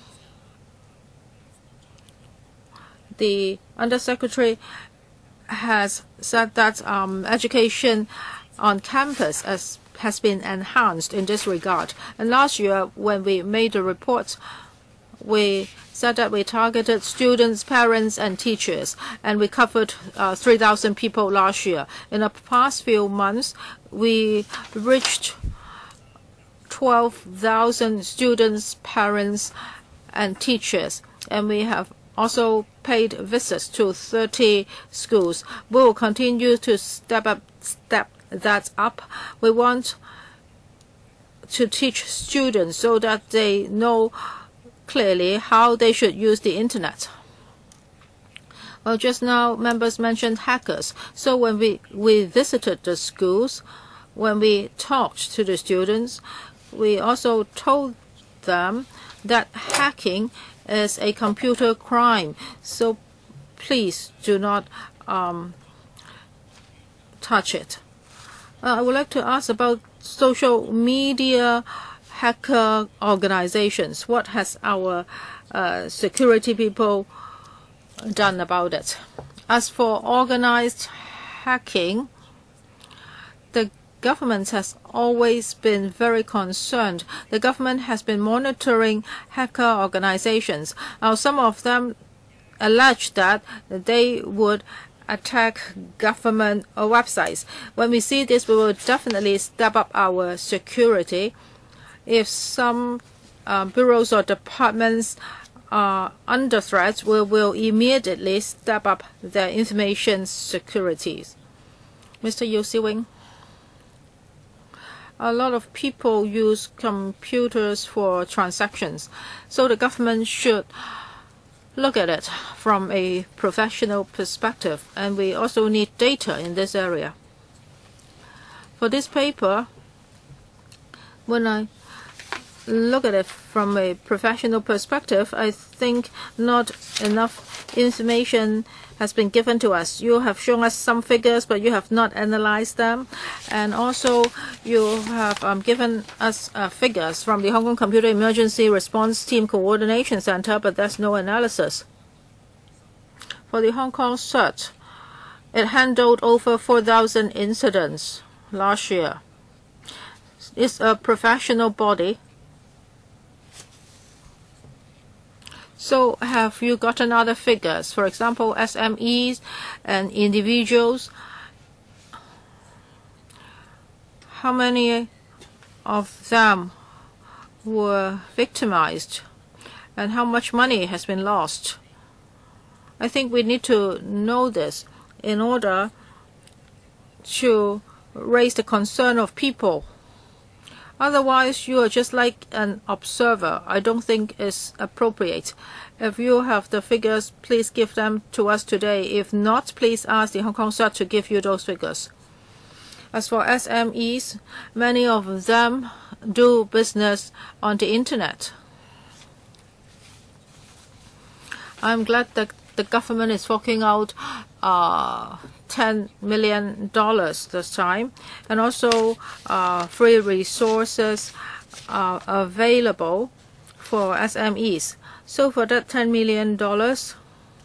The Undersecretary has said that um, education on campus as, has been enhanced in this regard. And last year, when we made the report, we said that we targeted students, parents, and teachers, and we covered uh, three thousand people last year. In the past few months, we reached twelve thousand students, parents, and teachers, and we have also paid visits to thirty schools. We will continue to step up, step that up. We want to teach students so that they know clearly how they should use the internet. Well, just now members mentioned hackers. So when we, we visited the schools, when we talked to the students, we also told them that hacking is a computer crime. So please do not um, touch it. Uh, I would like to ask about social media hacker organizations. What has our uh, security people done about it? As for organized hacking, the government has always been very concerned. The government has been monitoring hacker organizations. Now, some of them allege that they would attack government uh, websites. When we see this, we will definitely step up our security. If some uh, bureaus or departments are under threat, we will immediately step up their information securities. Mister Yu Siwing, a lot of people use computers for transactions, so the government should look at it from a professional perspective, and we also need data in this area. For this paper, when I look at it from a professional perspective, I think not enough information has been given to us. You have shown us some figures, but you have not analyzed them. And also, you have um, given us uh, figures from the Hong Kong Computer Emergency Response Team Coordination Center, but there's no analysis. For the Hong Kong C E R T, it handled over four thousand incidents last year. It's a professional body. So have you gotten other figures? For example, S M Es and individuals. How many of them were victimized? And how much money has been lost? I think we need to know this in order to raise the concern of people. Otherwise, you are just like an observer. I don't think it's appropriate. If you have the figures, please give them to us today. If not, please ask the Hong Kong C E R T to give you those figures. As for S M Es, many of them do business on the internet. I'm glad that the government is forking out uh, ten million dollars this time, and also uh, free resources are available for S M Es. So for that ten million dollars,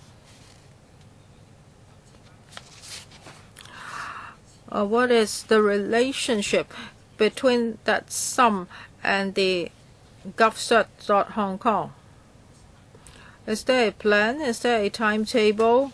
uh, what is the relationship between that sum and the govcert dot Hong Kong? Is there a plan? Is there a timetable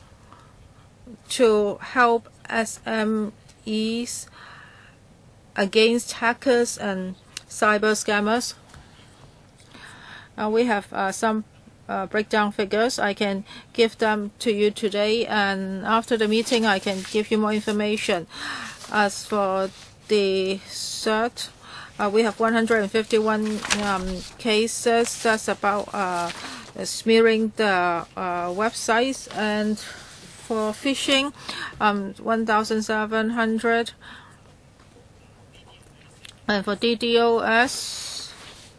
to help S M Es against hackers and cyber scammers? Uh, we have uh, some uh, breakdown figures. I can give them to you today, and after the meeting I can give you more information. As for the C E R T, uh, we have one hundred fifty-one um, cases. That's about uh, smearing the uh, websites, and for phishing, um, one thousand seven hundred, and for D DoS,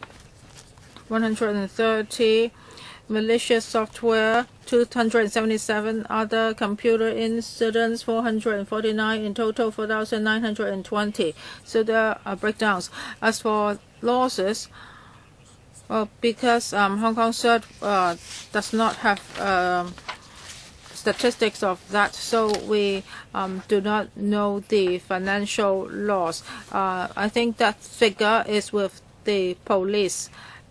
one hundred thirty malicious software, two hundred seventy-seven other computer incidents, four hundred forty-nine in total, four thousand nine hundred twenty. So there are breakdowns. As for losses, well, because um, Hong Kong C E R T uh, does not have um, statistics of that, so we um, do not know the financial loss. Uh, I think that figure is with the police.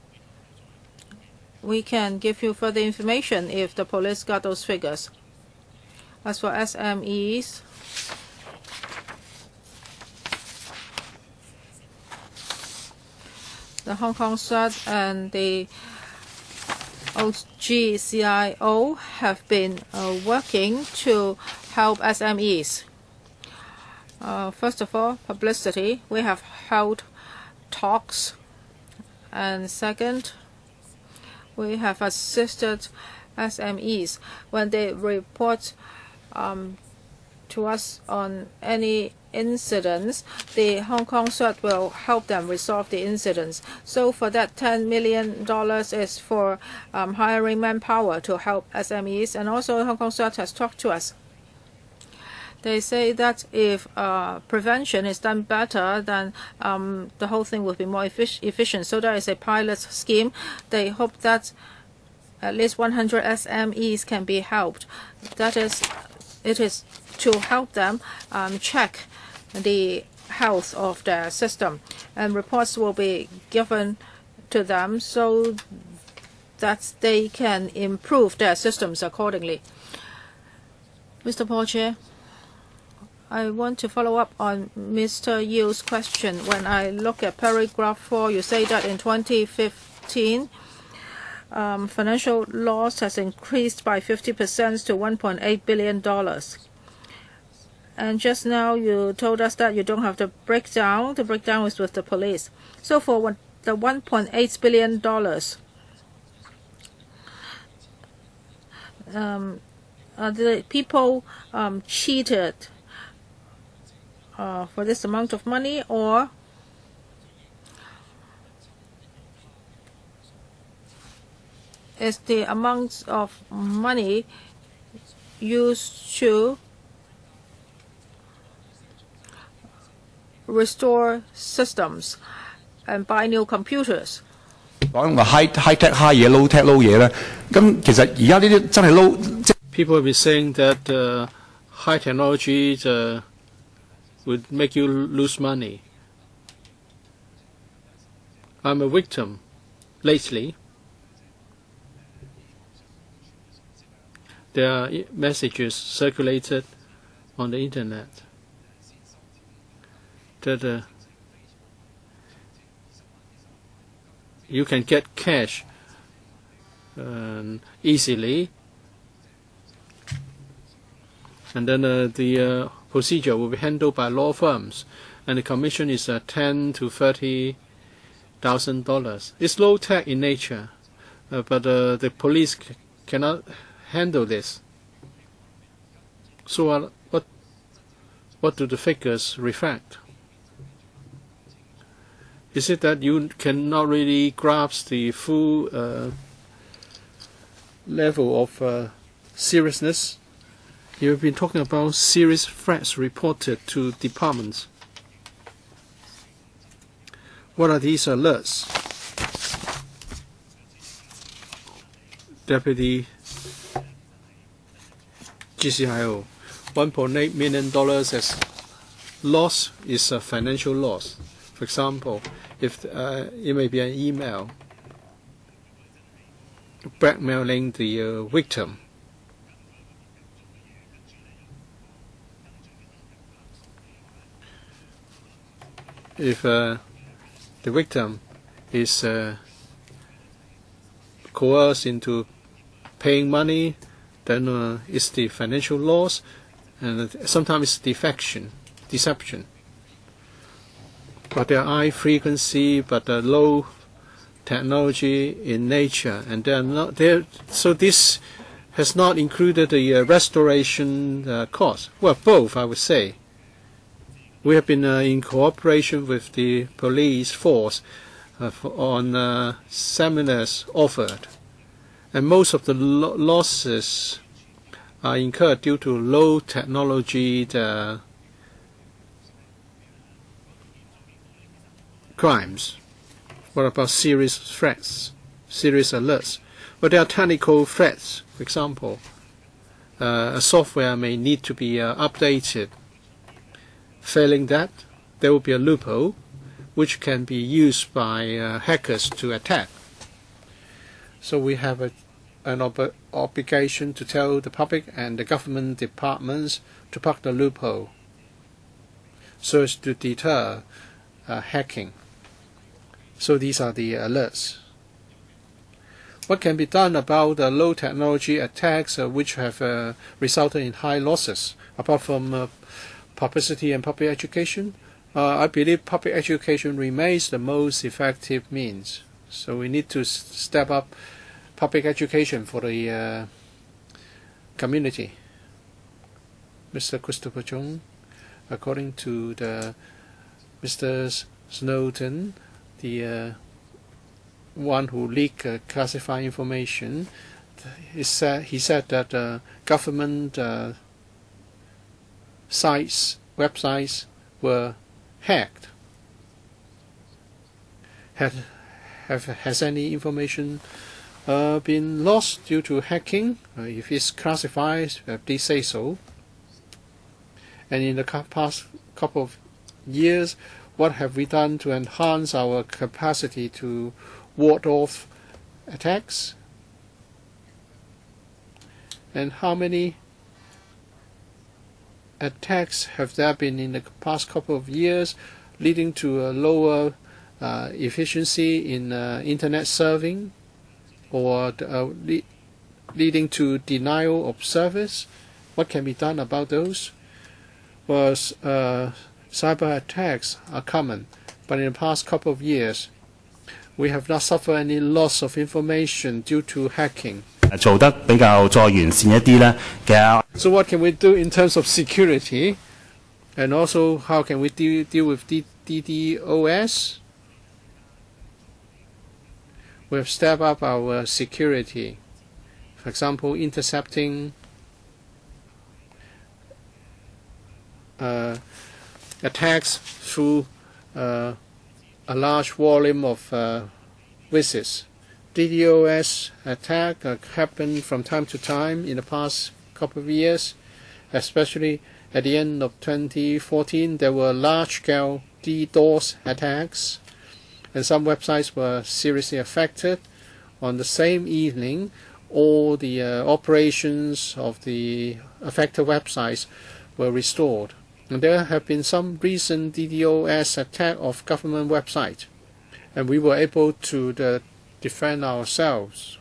We can give you further information if the police got those figures. As for S M Es, the Hong Kong C E R T and the O G C I O have been uh, working to help S M Es. Uh, first of all, publicity. We have held talks. And second, we have assisted S M Es when they report um, to us on any incidents. The Hong Kong C E R T will help them resolve the incidents. So for that, ten million dollars is for um, hiring manpower to help S M Es, and also Hong Kong C E R T has talked to us. They say that if uh, prevention is done better, then um, the whole thing will be more effic efficient. So there is a pilot scheme. They hope that at least one hundred S M Es can be helped. That is, it is to help them um, check the health of their system, and reports will be given to them so that they can improve their systems accordingly. Mister Paul Chair, I want to follow up on Mister Yu's question. When I look at paragraph four, you say that in twenty fifteen, um, financial loss has increased by fifty percent to one point eight billion dollars. And just now you told us that you don't have the breakdown. The breakdown is with the police. So for one, the one point eight billion dollars, um, are the people um, cheated Uh, for this amount of money, or is the amount of money used to restore systems and buy new computers? 講話 high high tech high 嘢 low tech low 嘢咧，咁其實而家呢啲真係 low。 People have been saying that uh, high technology uh, would make you lose money. I'm a victim lately. There are messages circulated on the internet that uh, you can get cash uh, easily, and then uh, the uh, procedure will be handled by law firms, and the commission is uh, ten to thirty thousand dollars. It's low tech in nature, uh, but uh, the police c cannot handle this. So, uh, what what do the figures reflect? Is it that you cannot really grasp the full uh, level of uh, seriousness? You've been talking about serious threats reported to departments. What are these alerts? Deputy G C I O, one point eight million dollars as loss is a financial loss. For example, if uh, it may be an email blackmailing the uh, victim. If uh, the victim is uh, coerced into paying money, then uh, it's the financial loss, and sometimes it's defection, deception. But they are high frequency, but uh, low technology in nature, and they are not there. So this has not included the uh, restoration uh, cost. Well, both, I would say. We have been uh, in cooperation with the police force uh, for, on uh, seminars offered, and most of the lo losses are incurred due to low technology uh, crimes. What about serious threats, serious alerts? Well, there are technical threats. For example, uh, a software may need to be uh, updated. Failing that, there will be a loophole which can be used by uh, hackers to attack. So we have a, an ob obligation to tell the public and the government departments to plug the loophole so as to deter uh, hacking. So these are the alerts. What can be done about the low technology attacks uh, which have uh, resulted in high losses, apart from uh, publicity and public education? Uh, I believe public education remains the most effective means. So we need to step up public education for the uh, community. Mister Christopher Chung, according to the Mister Snowden, the uh, one who leaked uh, classified information, he said, he said that uh, government uh, sites, websites were hacked. Had, have, has any information uh, been lost due to hacking? Uh, if it's classified, uh, please say so. And in the past couple of years, what have we done to enhance our capacity to ward off attacks? And how many attacks have there been in the past couple of years, leading to a lower uh, efficiency in uh, internet serving, or uh, le leading to denial of service? What can be done about those? Well, uh, cyber attacks are common, but in the past couple of years, we have not suffered any loss of information due to hacking. 做得比較再完善一啲咧，其實 So what can we do in terms of security, and also how can we deal, deal with D DDoS? We have stepped up our security. For example, intercepting uh, attacks through uh, a large volume of uh, visits. DDoS attack uh, happened from time to time in the past couple of years, especially at the end of twenty fourteen. There were large-scale DDoS attacks, and some websites were seriously affected. On the same evening, all the uh, operations of the affected websites were restored. And there have been some recent DDoS attack of government websites, and we were able to uh, defend ourselves.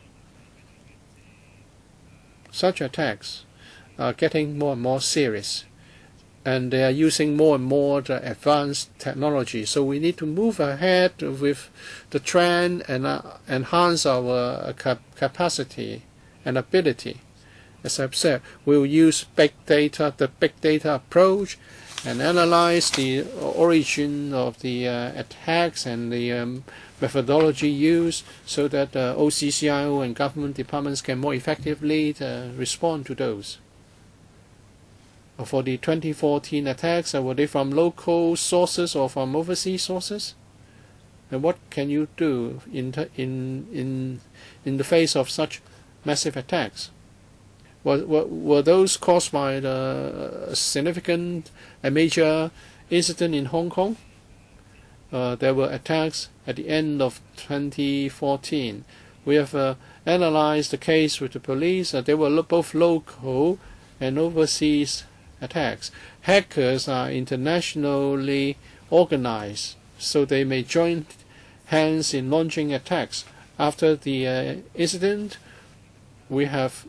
Such attacks are getting more and more serious, and they are using more and more the advanced technology. So we need to move ahead with the trend and uh, enhance our uh, cap capacity and ability. As I've said, we'll use big data, the big data approach, and analyze the origin of the uh, attacks and the um, methodology used, so that uh, O C C I O and government departments can more effectively uh, respond to those. For the twenty fourteen attacks, uh, were they from local sources or from overseas sources? And what can you do in in in in the face of such massive attacks? Were, were, were those caused by the uh, significant and major incident in Hong Kong? Uh, there were attacks at the end of twenty fourteen. We have uh, analyzed the case with the police. Uh, they were lo both local and overseas attacks. Hackers are internationally organized, so they may join hands in launching attacks. After the uh, incident, we have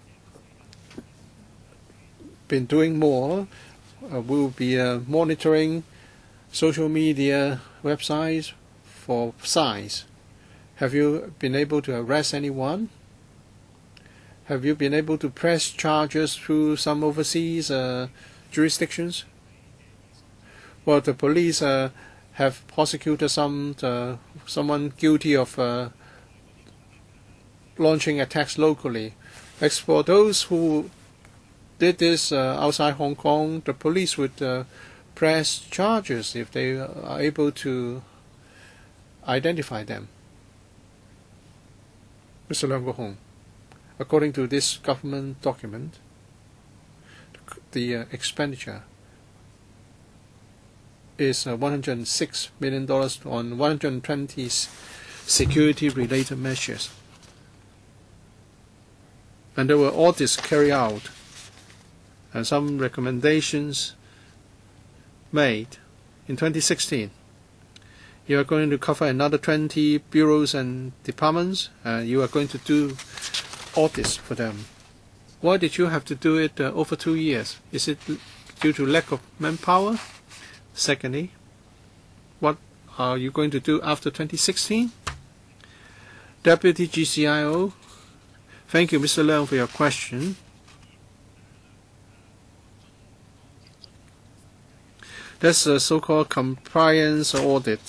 been doing more. Uh, we will be uh, monitoring social media websites for signs. Have you been able to arrest anyone? Have you been able to press charges through some overseas uh, jurisdictions? Well, the police uh, have prosecuted some uh, someone guilty of uh, launching attacks locally. As for those who did this uh, outside Hong Kong, the police would uh, press charges if they are able to identify them. Mister Leung, go home. According to this government document, the uh, expenditure is uh, one hundred six million dollars on one hundred twenty security-related measures. And there were audits carried out and some recommendations made. In twenty sixteen, you are going to cover another twenty bureaus and departments. Uh, you are going to do audits for them. Why did you have to do it uh, over two years? Is it due to lack of manpower? Secondly, what are you going to do after twenty sixteen? Deputy G C I O, thank you, Mister Leung, for your question. That's a so-called compliance audit.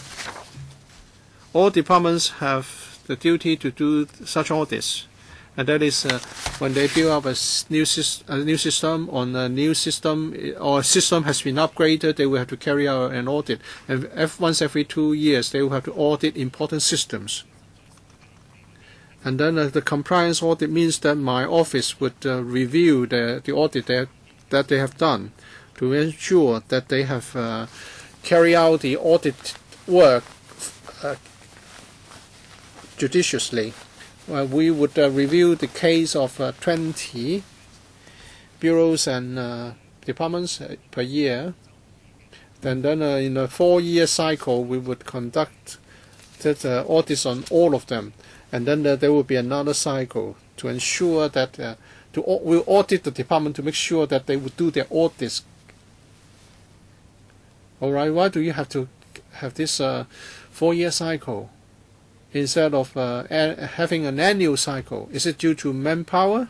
All departments have the duty to do such audits, and that is uh, when they build up a new, a new system, on a new system, or a system has been upgraded, they will have to carry out an audit. And once every two years, they will have to audit important systems. And then uh, the compliance audit means that my office would uh, review the, the audit that, that they have done to ensure that they have uh, carried out the audit work uh, judiciously. Well, we would uh, review the case of uh, twenty bureaus and uh, departments per year. And then uh, in a four-year cycle, we would conduct that, uh, audits on all of them. And then uh, there will be another cycle to ensure that uh, to we'll audit the department to make sure that they would do their audits. All right, why do you have to have this uh, four-year cycle instead of uh, a having an annual cycle? Is it due to manpower?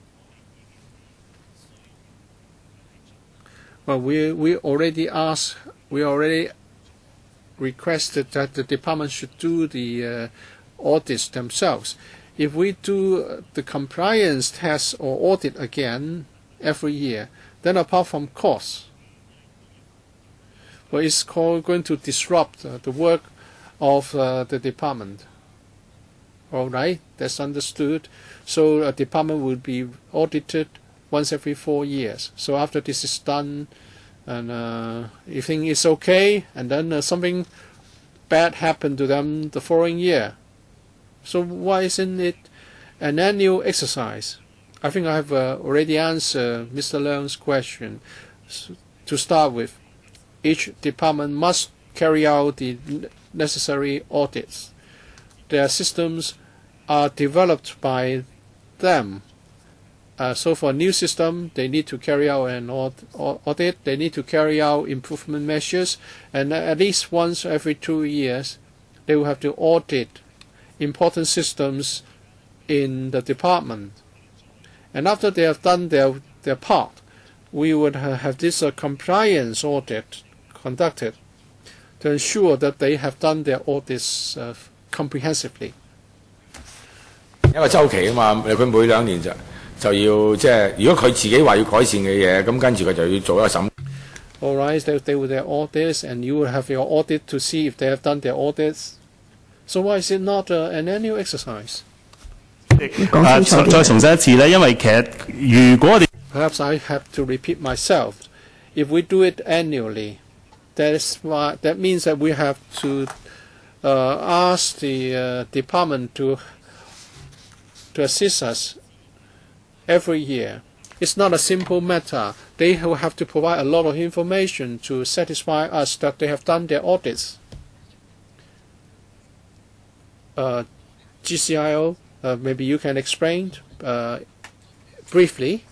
Well, we we already asked, we already requested that the department should do the uh, audits themselves. If we do the compliance test or audit again every year, then apart from costs, well, it's called going to disrupt uh, the work of uh, the department. All right, that's understood. So a department will be audited once every four years. So after this is done, and uh, everything is okay, and then uh, something bad happened to them the following year. So why isn't it an annual exercise? I think I have uh, already answered Mister Leung's question. So to start with, each department must carry out the necessary audits. Their systems are developed by them. Uh, so for a new system, they need to carry out an audit, they need to carry out improvement measures, and at least once every two years, they will have to audit important systems in the department. And after they have done their, their part, we would ha have this uh, compliance audit conducted to ensure that they have done their audits uh, comprehensively. 一個週期啊嘛，佢每兩年就就要即係，如果佢自己話要改善嘅嘢，咁跟住佢就要做一個審。 All right, they they will their audits, and you will have your audit to see if they have done their audits. So why is it not uh, an annual exercise? 啊，再重申一次咧，因為其實如果我哋 Perhaps I have to repeat myself. If we do it annually, that is why that means that we have to uh, ask the uh, department to to assist us every year. It's not a simple matter. They will have to provide a lot of information to satisfy us that they have done their audits. Uh, G C I O, uh, maybe you can explain uh, briefly.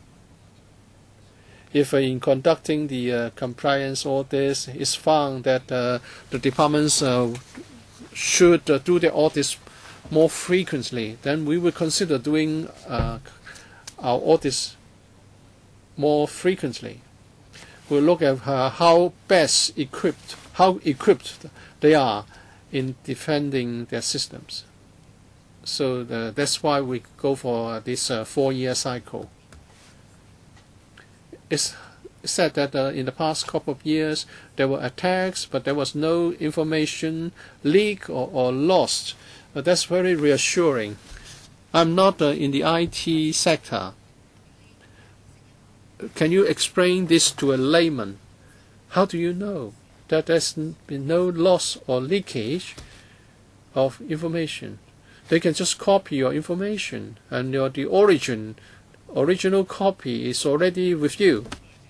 If uh, in conducting the uh, compliance audits, it's found that uh, the departments uh, should uh, do their audits more frequently, then we will consider doing uh, our audits more frequently. We'll look at uh, how best equipped, how equipped they are in defending their systems. So the, that's why we go for this uh, four-year cycle. It's said that uh, in the past couple of years there were attacks, but there was no information leaked or, or lost. Uh, that's very reassuring. I'm not uh, in the I T sector. Can you explain this to a layman? How do you know that there's been no loss or leakage of information? They can just copy your information, and your the origin, original copy is already with you.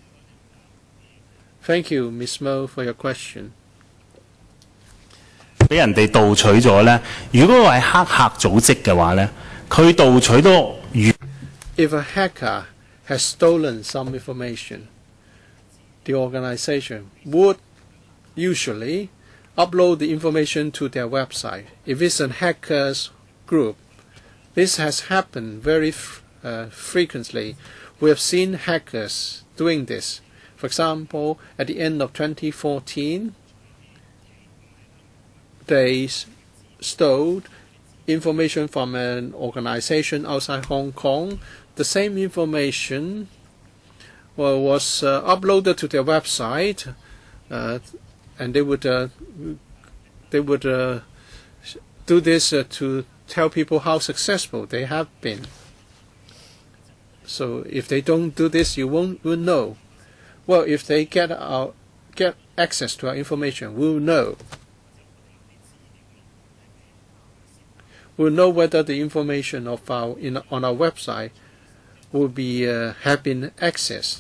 Thank you, Miz Mo, for your question. 俾人哋盜取咗咧，如果係黑客組織嘅話咧，佢盜取到如 If a hacker has stolen some information, the organization would usually upload the information to their website. If it's a hackers group, this has happened very uh, frequently. We have seen hackers doing this. For example, at the end of twenty fourteen, they stole information from an organization outside Hong Kong. The same information well, was uh, uploaded to their website, uh, and they would uh, they would uh, do this uh, to tell people how successful they have been. So if they don't do this, you won't will know. Well, if they get our get access to our information, we'll know. We'll know whether the information of our in on our website will be uh, have been accessed.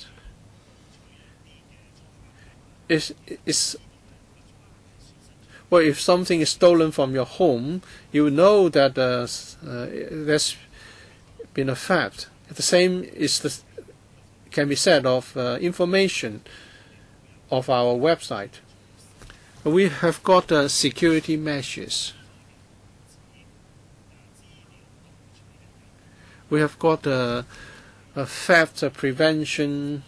It's, it's well, if something is stolen from your home, you know that uh, uh, there's been a theft. The same is the can be said of uh, information of our website. We have got uh, security measures. We have got a, a theft prevention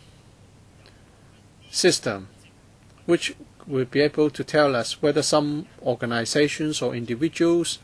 system, which will be able to tell us whether some organizations or individuals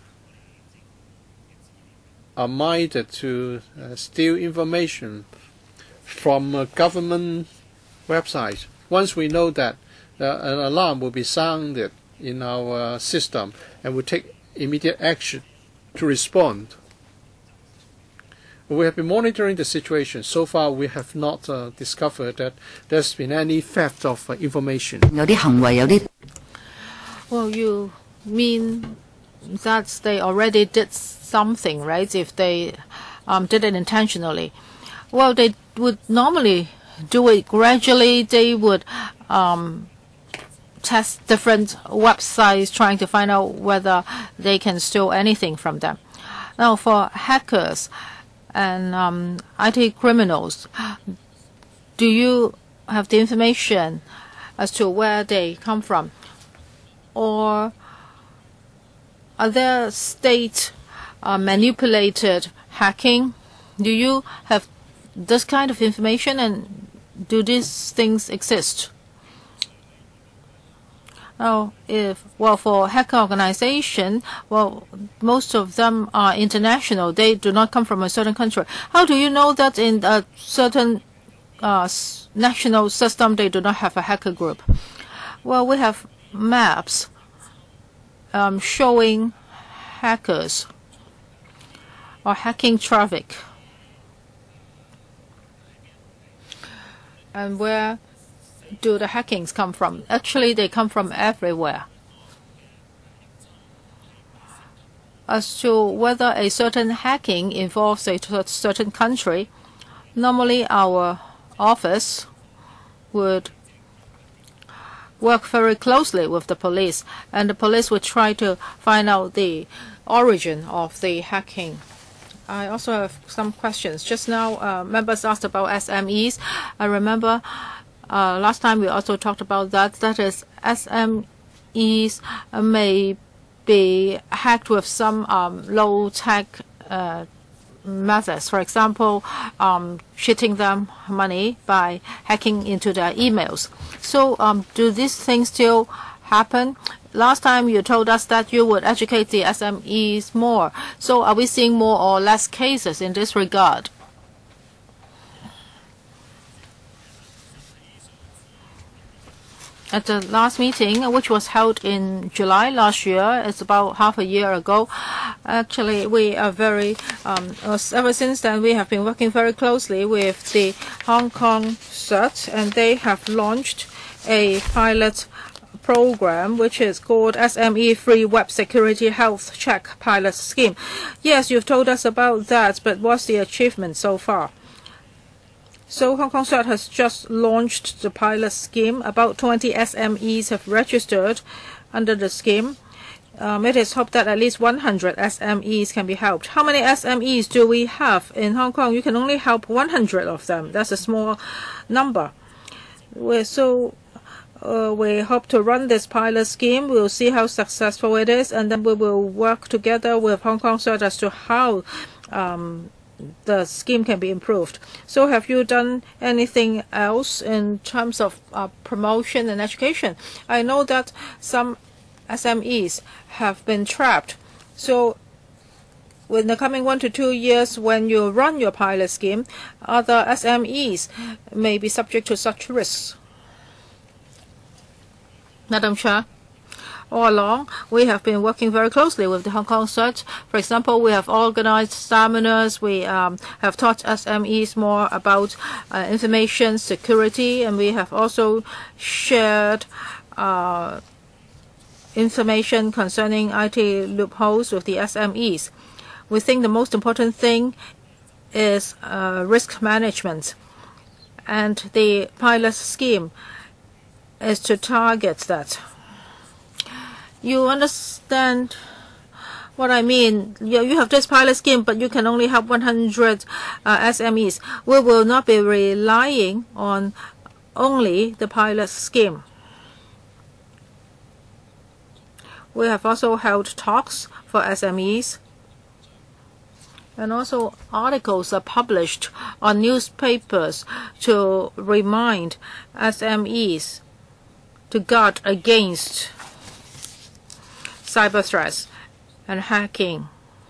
are minded to uh, steal information from a government website. Once we know that, uh, an alarm will be sounded in our uh, system, and we take immediate action to respond. We have been monitoring the situation. So far, we have not uh, discovered that there's been any theft of uh, information. Well, you mean that they already did something, right? If they um, did it intentionally. Well, they would normally do it gradually. They would um, test different websites trying to find out whether they can steal anything from them. Now, for hackers and um, I T criminals, do you have the information as to where they come from? Or are there state uh, manipulated hacking? Do you have this kind of information, and do these things exist? Now, if well, for hacker organization, well, most of them are international. They do not come from a certain country. How do you know that in a certain uh, national system they do not have a hacker group? Well, we have maps um, showing hackers or hacking traffic. And where do the hackings come from? Actually, they come from everywhere. As to whether a certain hacking involves a certain country, normally our office would work very closely with the police, and the police would try to find out the origin of the hacking. I also have some questions. Just now, uh, members asked about S M Es. I remember uh, last time we also talked about that. That is, S M Es may be hacked with some um, low-tech uh, methods. For example, um, cheating them money by hacking into their emails. So, um, do these things still happen? Last time you told us that you would educate the S M Es more. So are we seeing more or less cases in this regard? At the last meeting, which was held in July last year, it's about half a year ago, actually we are very, um, ever since then we have been working very closely with the Hong Kong C E R T, and they have launched a pilot program which is called S M E Free Web Security Health Check Pilot Scheme. Yes, you've told us about that, but what's the achievement so far? So Hong Kong C E R T has just launched the pilot scheme. About twenty S M Es have registered under the scheme. Um, it is hoped that at least one hundred S M Es can be helped. How many S M Es do we have in Hong Kong? You can only help one hundred of them. That's a small number. We're so uh, we hope to run this pilot scheme. We'll see how successful it is, and then we will work together with Hong Kong C E R T as to how um, the scheme can be improved. So have you done anything else in terms of uh, promotion and education? I know that some S M Es have been trapped. So in the coming one to two years, when you run your pilot scheme, other S M Es may be subject to such risks. Madam Chair, all along, we have been working very closely with the Hong Kong C E R T. For example, we have organized seminars. We um, have taught S M Es more about uh, information security, and we have also shared uh, information concerning I T loopholes with the S M Es. We think the most important thing is uh, risk management, and the pilot scheme is to target that. You understand what I mean? You, you have this pilot scheme, but you can only help one hundred uh, S M Es. We will not be relying on only the pilot scheme. We have also held talks for S M Es, and also articles are published on newspapers to remind S M Es to guard against cyber threats and hacking.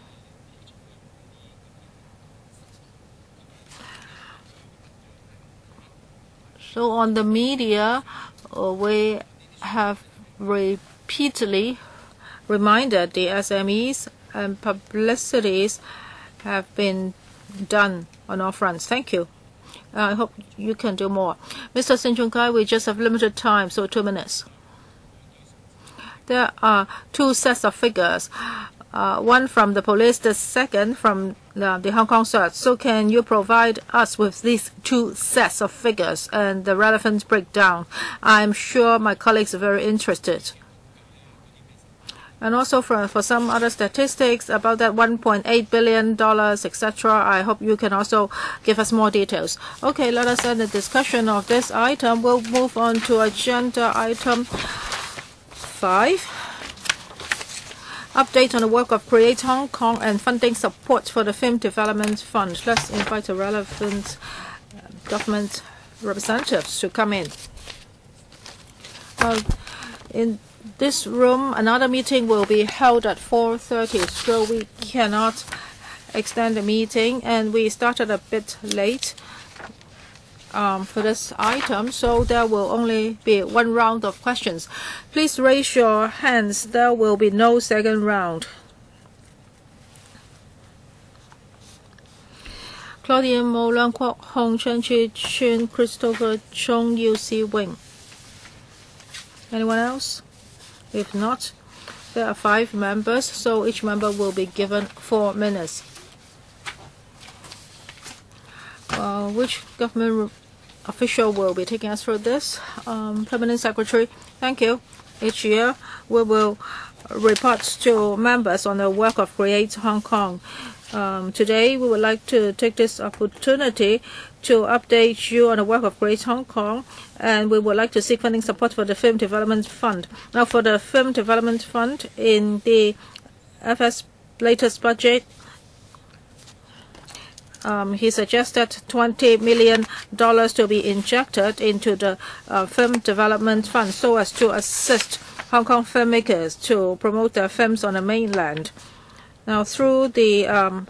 So on the media, uh, we have repeatedly reminded the S M Es, and publicities have been done on all fronts. Thank you. Uh, I hope you can do more. Mister Sin Chung Kai, we just have limited time, so two minutes. There are two sets of figures, uh, one from the police, the second from the, the Hong Kong C E R T. So can you provide us with these two sets of figures and the relevant breakdown? I'm sure my colleagues are very interested. And also for, for some other statistics about that one point eight billion dollars, et cetera. I hope you can also give us more details. Okay, let us end the discussion of this item. We'll move on to agenda item five. Update on the work of Create Hong Kong and funding support for the Film Development Fund. Let's invite the relevant government representatives to come in. Uh, in this room, another meeting will be held at four thirty, so we cannot extend the meeting, and we started a bit late um, for this item, so there will only be one round of questions. Please raise your hands. There will be no second round. Claudia M O, Leung Kwok Hong, Chen Chi Chun, Christopher Chung, U C Wing. Anyone else? If not, there are five members, so each member will be given four minutes. Uh, which government official will be taking us through this? Um, Permanent Secretary, thank you. Each year, we will report to members on the work of Create Hong Kong. Um, today, we would like to take this opportunity to update you on the work of Create Hong Kong, and we would like to seek funding support for the Film Development Fund. Now, for the Film Development Fund, in the F S latest budget, um, he suggested twenty million dollars to be injected into the uh, Film Development Fund so as to assist Hong Kong filmmakers to promote their films on the mainland. Now, through the um,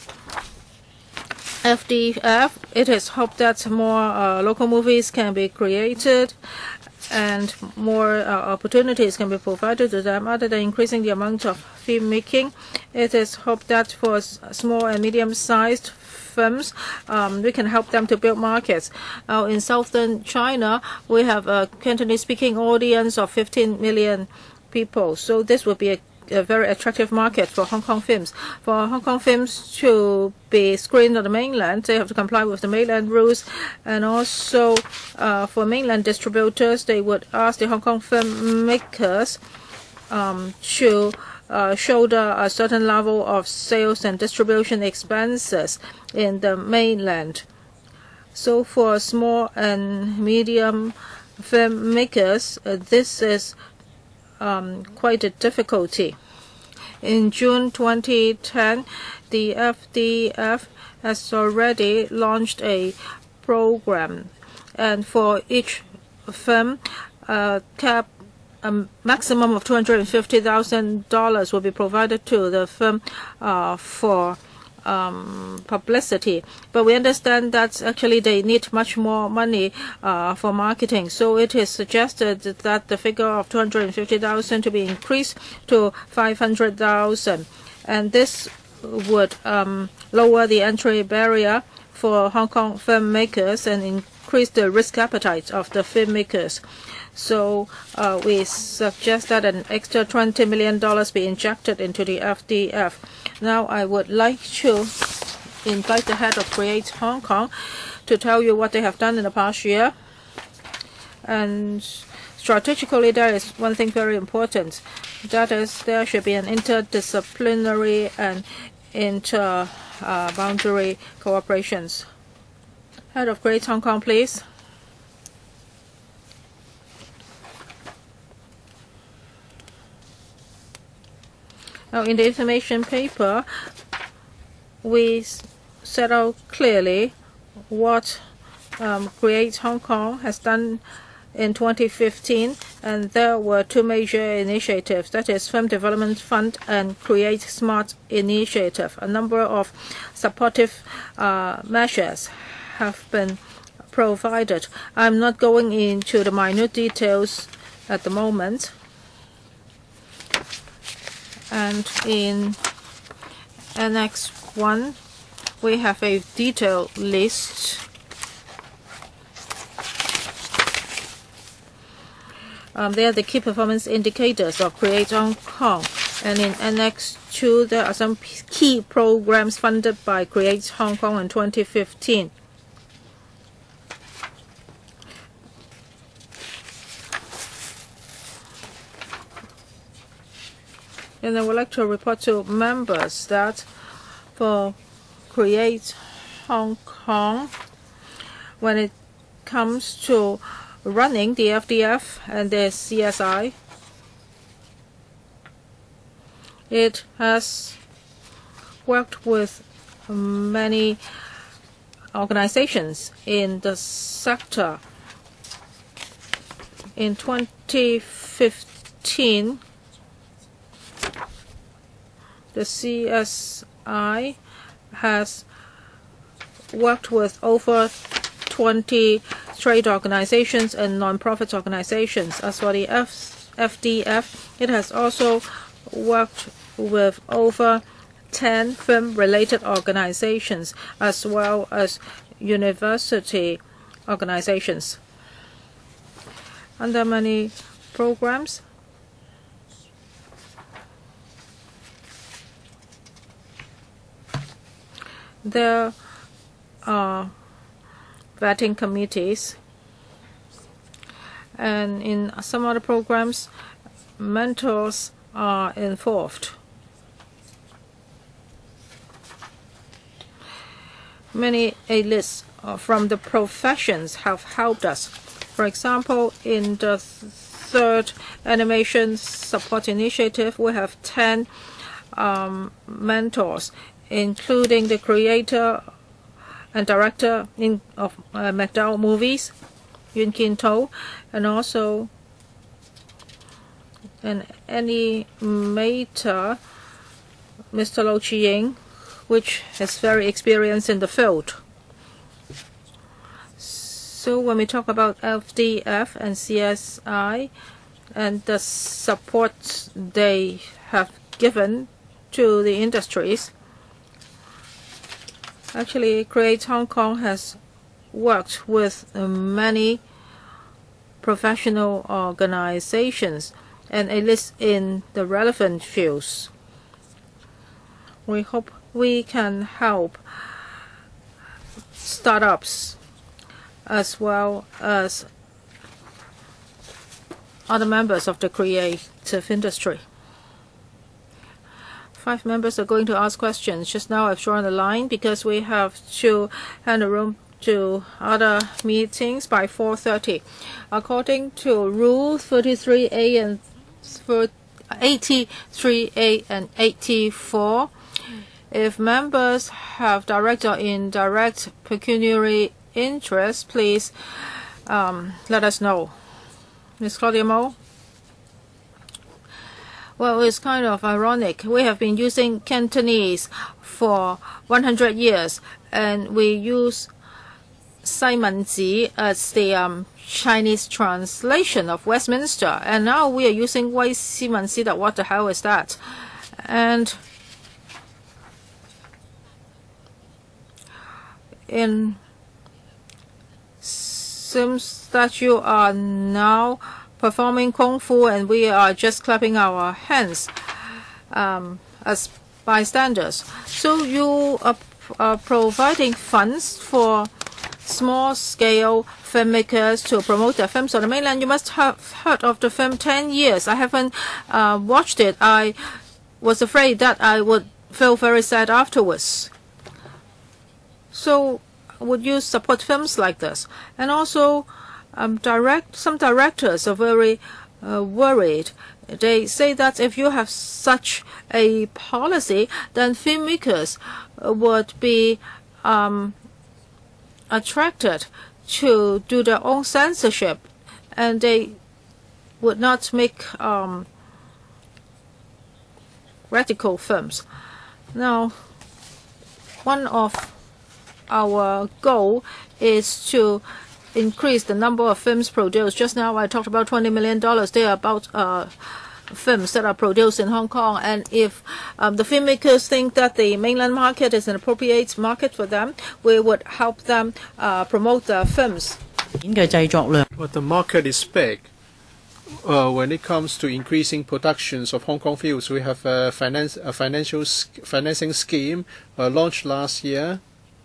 F D F, it is hoped that more uh, local movies can be created and more uh, opportunities can be provided to them. Other than increasing the amount of filmmaking, it is hoped that for small and medium-sized films, um, we can help them to build markets. Now, in southern China, we have a Cantonese-speaking audience of fifteen million people. So this would be a a very attractive market for Hong Kong films. For Hong Kong films to be screened on the mainland, they have to comply with the mainland rules, and also uh, for mainland distributors, they would ask the Hong Kong filmmakers um, to uh, shoulder a certain level of sales and distribution expenses in the mainland. So for small and medium filmmakers, uh, this is Um, quite a difficulty. In June twenty ten, the F D F has already launched a program, and for each film, a cap, a maximum of two hundred fifty thousand dollars will be provided to the film uh, for Um, publicity, but we understand that actually they need much more money uh, for marketing. So it is suggested that the figure of two hundred fifty thousand to be increased to five hundred thousand, and this would um, lower the entry barrier for Hong Kong filmmakers and increase the risk appetite of the filmmakers. So uh, we suggest that an extra twenty million dollars be injected into the F D F. Now I would like to invite the head of Create Hong Kong to tell you what they have done in the past year. And strategically, there is one thing very important. That is, there should be an interdisciplinary and inter-boundary uh, cooperations. Head of Create Hong Kong, please. Now, in the information paper, we set out clearly what um, Create Hong Kong has done in twenty fifteen, and there were two major initiatives, that is Film Development Fund and Create Smart Initiative. A number of supportive uh, measures have been provided. I'm not going into the minute details at the moment. And in Annex one, we have a detailed list um, they are the key performance indicators of Create Hong Kong. And in Annex two, there are some key programs funded by Create Hong Kong in twenty fifteen. And I would like to report to members that for Create Hong Kong, when it comes to running the F D F and the C S I, it has worked with many organizations in the sector. In twenty fifteen, the C S I has worked with over twenty trade organizations and non-profit organizations. As for the F D F, it has also worked with over ten film-related organizations as well as university organizations. Under many programs, there are vetting committees, and in some other programs, mentors are involved. Many A-lists from the professions have helped us. For example, in the third animation support initiative, we have ten um, mentors, including the creator and director in, of uh, McDowell movies, Yuen Kin To, and also and any matter, Mister Lo Chi-ying, which is very experienced in the field. So when we talk about F D F and C S I and the support they have given to the industries, actually Create Hong Kong has worked with many professional organizations and at least in the relevant fields. We hope we can help startups as well as other members of the creative industry. Five members are going to ask questions. Just now I've drawn a line because we have to hand the room to other meetings by four thirty. According to Rule thirty-three A and eighty-three A and eighty-four, if members have direct or indirect pecuniary interest, please um, let us know. Miz Claudia M O? Well, it's kind of ironic. We have been using Cantonese for one hundred years, and we use Simonzi as the um, Chinese translation of Westminster, and now we are using Wei Simonzi. That what the hell is that? And in seems that you are now performing kung fu and we are just clapping our hands um, as bystanders. So you are, are providing funds for small-scale filmmakers to promote their films on the mainland. You must have heard of the film ten years. I haven't uh, watched it. I was afraid that I would feel very sad afterwards. So would you support films like this? And also, um, direct some directors are very uh, worried. They say that if you have such a policy, then filmmakers would be um, attracted to do their own censorship, and they would not make um, radical films. Now, one of our goal is to increase the number of films produced. Just now I talked about twenty million dollars. They are about uh, films that are produced in Hong Kong. And if um, the filmmakers think that the mainland market is an appropriate market for them, we would help them uh, promote their films. But the market is big. Uh, when it comes to increasing productions of Hong Kong films, we have a, finance, a financial financing scheme uh, launched last year.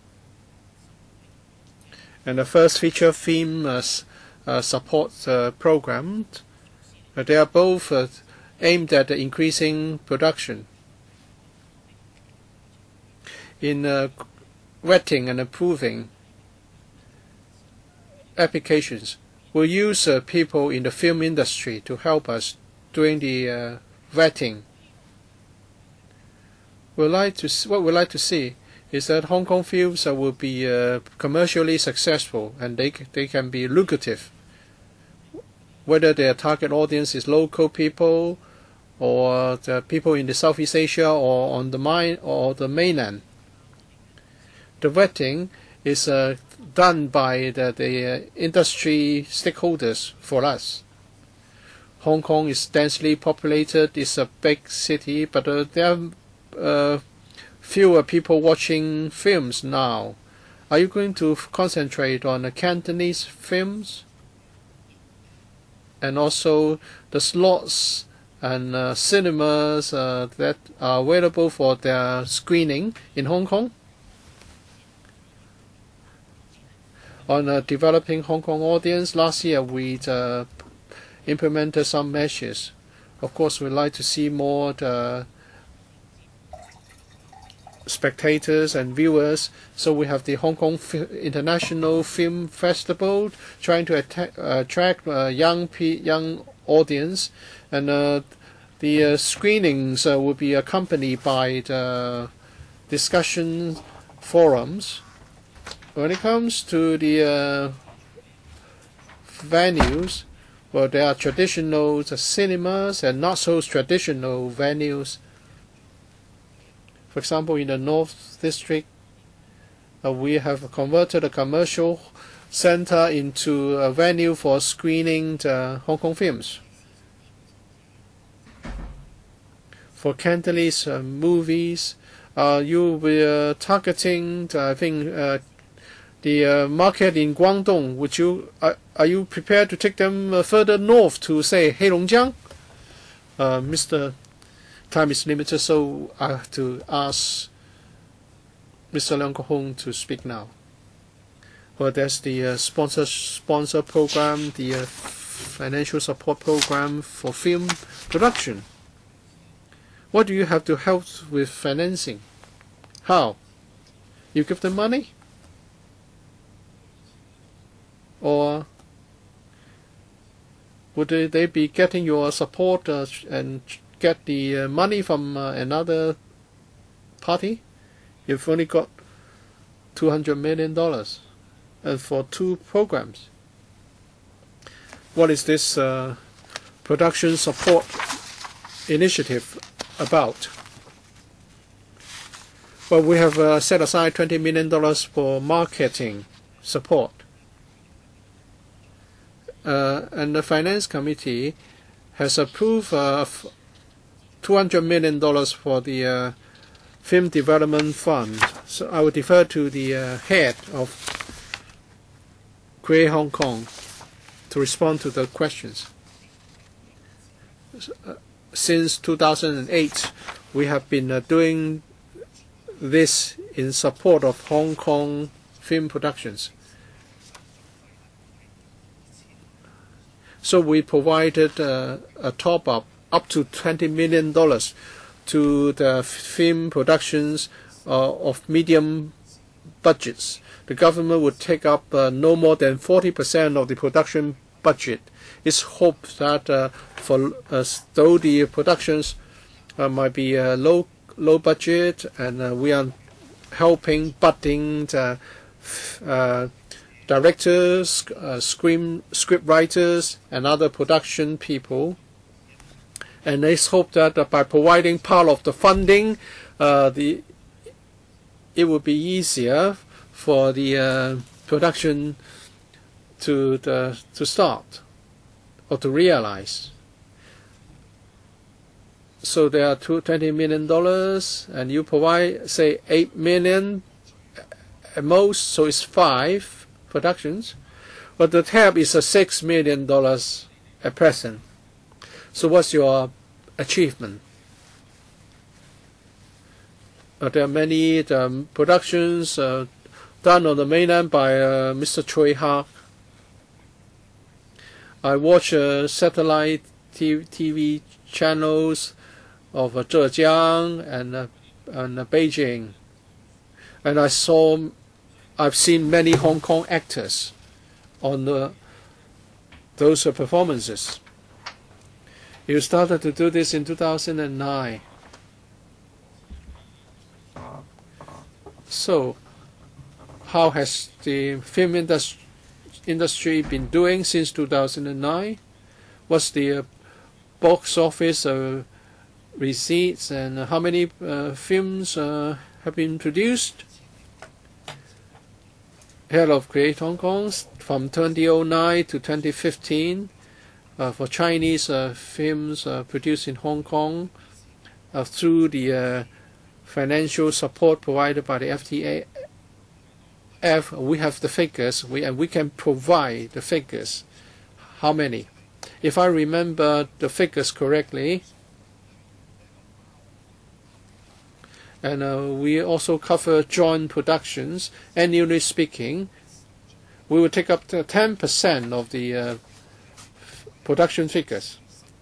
And the first feature film uh, uh, support uh, program, uh, they are both uh, aimed at increasing production. In uh, vetting and approving applications, we'll use uh, people in the film industry to help us doing the uh, vetting. We'd like to what we'd like to see is that Hong Kong films uh, will be uh, commercially successful and they they can be lucrative. Whether their target audience is local people or the people in the Southeast Asia or on the mine or the mainland. The vetting is uh, done by the, the uh, industry stakeholders for us. Hong Kong is densely populated, it's a big city, but uh, there are uh, fewer people watching films now. Are you going to concentrate on the Cantonese films? And also the slots and uh, cinemas uh, that are available for their screening in Hong Kong? On uh, developing Hong Kong audience, last year we uh, implemented some measures. Of course, we'd like to see more the spectators and viewers. So we have the Hong Kong F International Film Festival, trying to atta attract uh, young pe young audience, and uh, the uh, screenings uh, will be accompanied by the discussion forums. When it comes to the uh, venues, Well, there are traditional cinemas and not so traditional venues. For example, in the North District, uh, we have converted a commercial center into a venue for screening the Hong Kong films. For Cantonese uh, movies, uh, you were targeting, uh, I think, uh, the uh, market in Guangdong. Would you uh, are you prepared to take them uh, further north to, say, Heilongjiang? Uh, Mister Time is limited, so I have to ask Mister Leung Kok-hong to speak now. Well, there's the uh, sponsor sponsor program, the uh, financial support program for film production. What do you have to help with financing? How? You give them money? Or would they be getting your support uh, and get the uh, money from uh, another party? You've only got two hundred million dollars and for two programs. What is this uh, production support initiative about? Well, we have uh, set aside twenty million dollars for marketing support. Uh, and the Finance Committee has approved uh, two hundred million dollars for the uh, Film Development Fund. So I will defer to the uh, head of Create Hong Kong to respond to the questions. Since two thousand eight, we have been uh, doing this in support of Hong Kong film productions. So we provided uh, a top-up up to twenty million dollars to the film productions uh, of medium budgets. The government would take up uh, no more than forty percent of the production budget. It's hoped that uh, for uh, though the productions uh, might be uh, low low budget, and uh, we are helping budding the, uh, directors, uh, screen, script writers, and other production people. And it's hoped that uh, by providing part of the funding, uh, the it will be easier for the uh, production to the, to start or to realize. So there are twenty million dollars, and you provide, say, eight million at most, so it's five productions. But the tab is a six million dollars at present. So what's your achievement? Uh, there are many um, productions uh, done on the mainland by uh, Mister Choi Hak. I watch uh, satellite T V channels of uh, Zhejiang and, uh, and uh, Beijing, and I saw, I've seen many Hong Kong actors on the, those uh, performances. You started to do this in two thousand nine. So, how has the film indus industry been doing since two thousand nine? What's the uh, box office uh, receipts, and how many uh, films uh, have been produced? Head of Create Hong Kong from two thousand nine to twenty fifteen uh, for Chinese uh, films uh, produced in Hong Kong uh, through the uh, financial support provided by the F T A. F, we have the figures, we, and we can provide the figures. How many? If I remember the figures correctly, and uh, we also cover joint productions, annually speaking, we will take up to ten percent of the uh, production figures.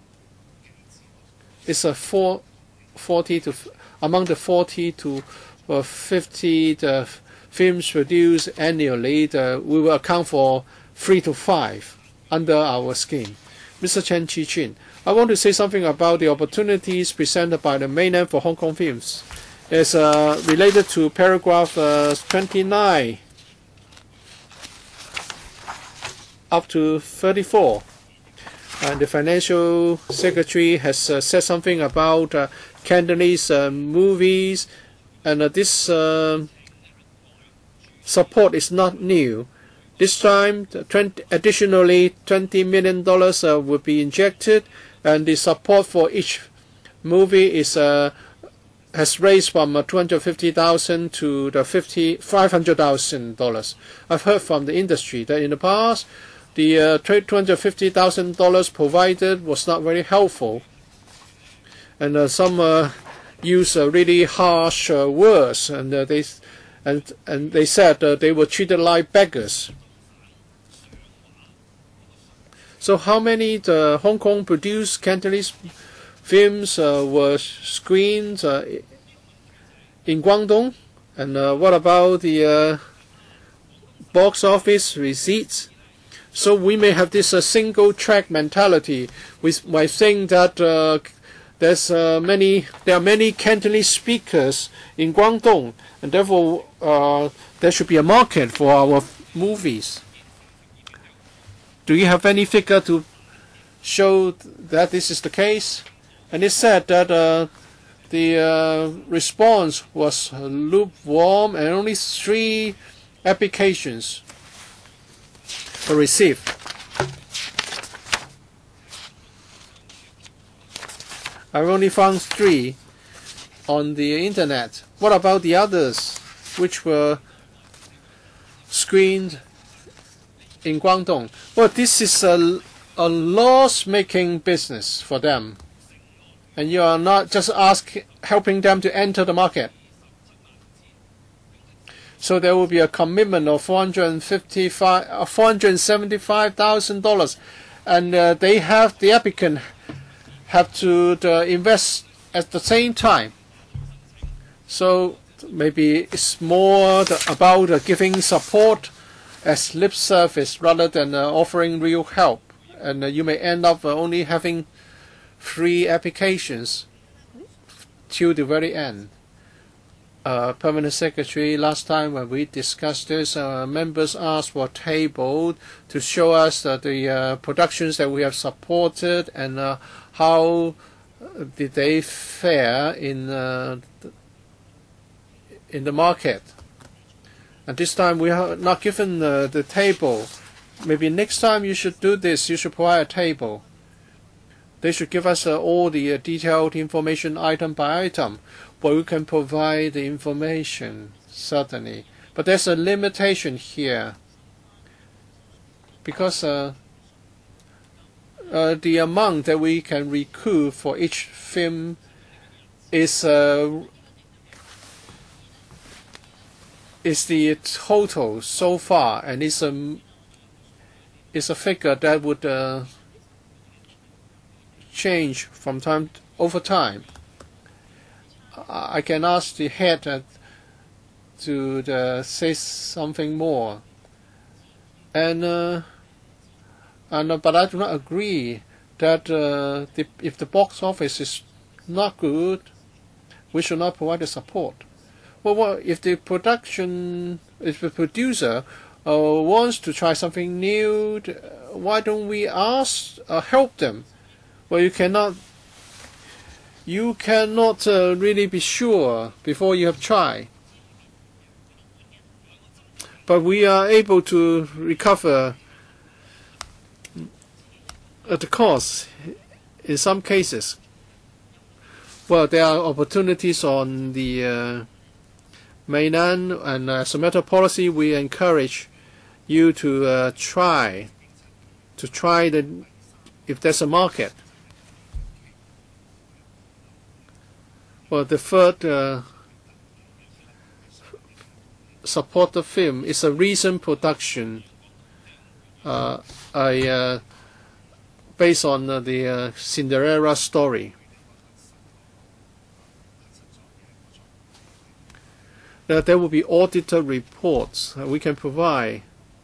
It's a four, forty to, among the forty to uh, fifty the films produced annually, the, we will account for three to five under our scheme. Mister Chen Chi-chin, I want to say something about the opportunities presented by the mainland for Hong Kong films. It's uh, related to paragraph uh, twenty-nine up to thirty-four. And the financial secretary has uh, said something about uh, Cantonese uh, movies, and uh, this uh, support is not new. This time, twenty, additionally, twenty million dollars uh, will be injected, and the support for each movie is uh, has raised from uh, two hundred fifty thousand to the five hundred thousand dollars. I've heard from the industry that in the past, the uh, two hundred fifty thousand dollars provided was not very helpful, and uh, some uh, use uh, really harsh uh, words, and uh, they and and they said uh, they were treated like beggars. So how many the Hong Kong produced Cantonese films uh, were screened uh, in Guangdong? And uh, what about the uh, box office receipts? So we may have this uh, single track mentality. We might think that uh, there's uh, many there are many Cantonese speakers in Guangdong, and therefore uh, there should be a market for our movies. Do you have any figure to show that this is the case? And it said that uh, the uh, response was lukewarm, and only three applications were received. I've only found three on the internet. What about the others, which were screened in Guangdong? Well, this is a, a loss-making business for them, and you are not just ask, helping them to enter the market. So there will be a commitment of four hundred fifty-five, uh, four hundred seventy-five thousand dollars, and uh, they have the applicant have to uh, invest at the same time. So maybe it's more the, about uh, giving support as lip service rather than uh, offering real help, and uh, you may end up uh, only having three applications till the very end. Uh, Permanent Secretary, last time when we discussed this, uh, members asked for a table to show us uh, the uh, productions that we have supported and uh, how did they fare in uh, in the market. And this time we are not given uh, the table. Maybe next time you should do this. You should provide a table. They should give us uh, all the uh, detailed information item by item, but we can provide the information, certainly. But there's a limitation here, because uh, uh, the amount that we can recoup for each film is uh, is the total so far, and it's a, it's a figure that would uh, change from time to, over time. I can ask the head uh, to uh, say something more, and uh, and uh, but I do not agree that uh, the, if the box office is not good, we should not provide the support. Well, well if the production, if the producer uh, wants to try something new, why don't we ask, uh, help them? Well, you cannot. You cannot uh, really be sure before you have tried. But we are able to recover at the cost in some cases. Well, there are opportunities on the uh, mainland, and as a matter of policy, we encourage you to uh, try, to try the, if there's a market. Well, the third uh, supporter film is a recent production, uh, I, uh, based on uh, the uh, Cinderella story. Now, there will be auditor reports. Uh, we can provide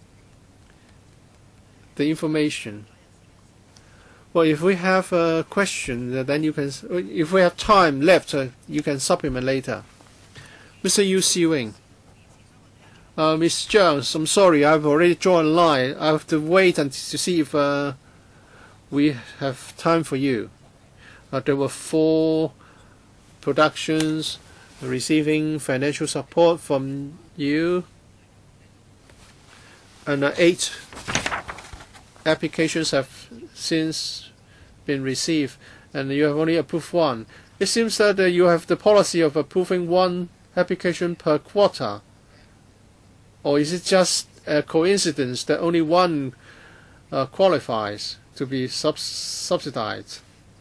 the information. Well, if we have a question, then you can. If we have time left, uh, you can supplement later. Mister Yu Siwing, uh, Miss Jones, I'm sorry, I've already drawn a line. I have to wait until to see if uh, we have time for you. Uh, there were four productions receiving financial support from you, and uh, eight applications have since been received, and you have only approved one. It seems that uh, you have the policy of approving one application per quarter. Or is it just a coincidence that only one uh, qualifies to be sub subsidized?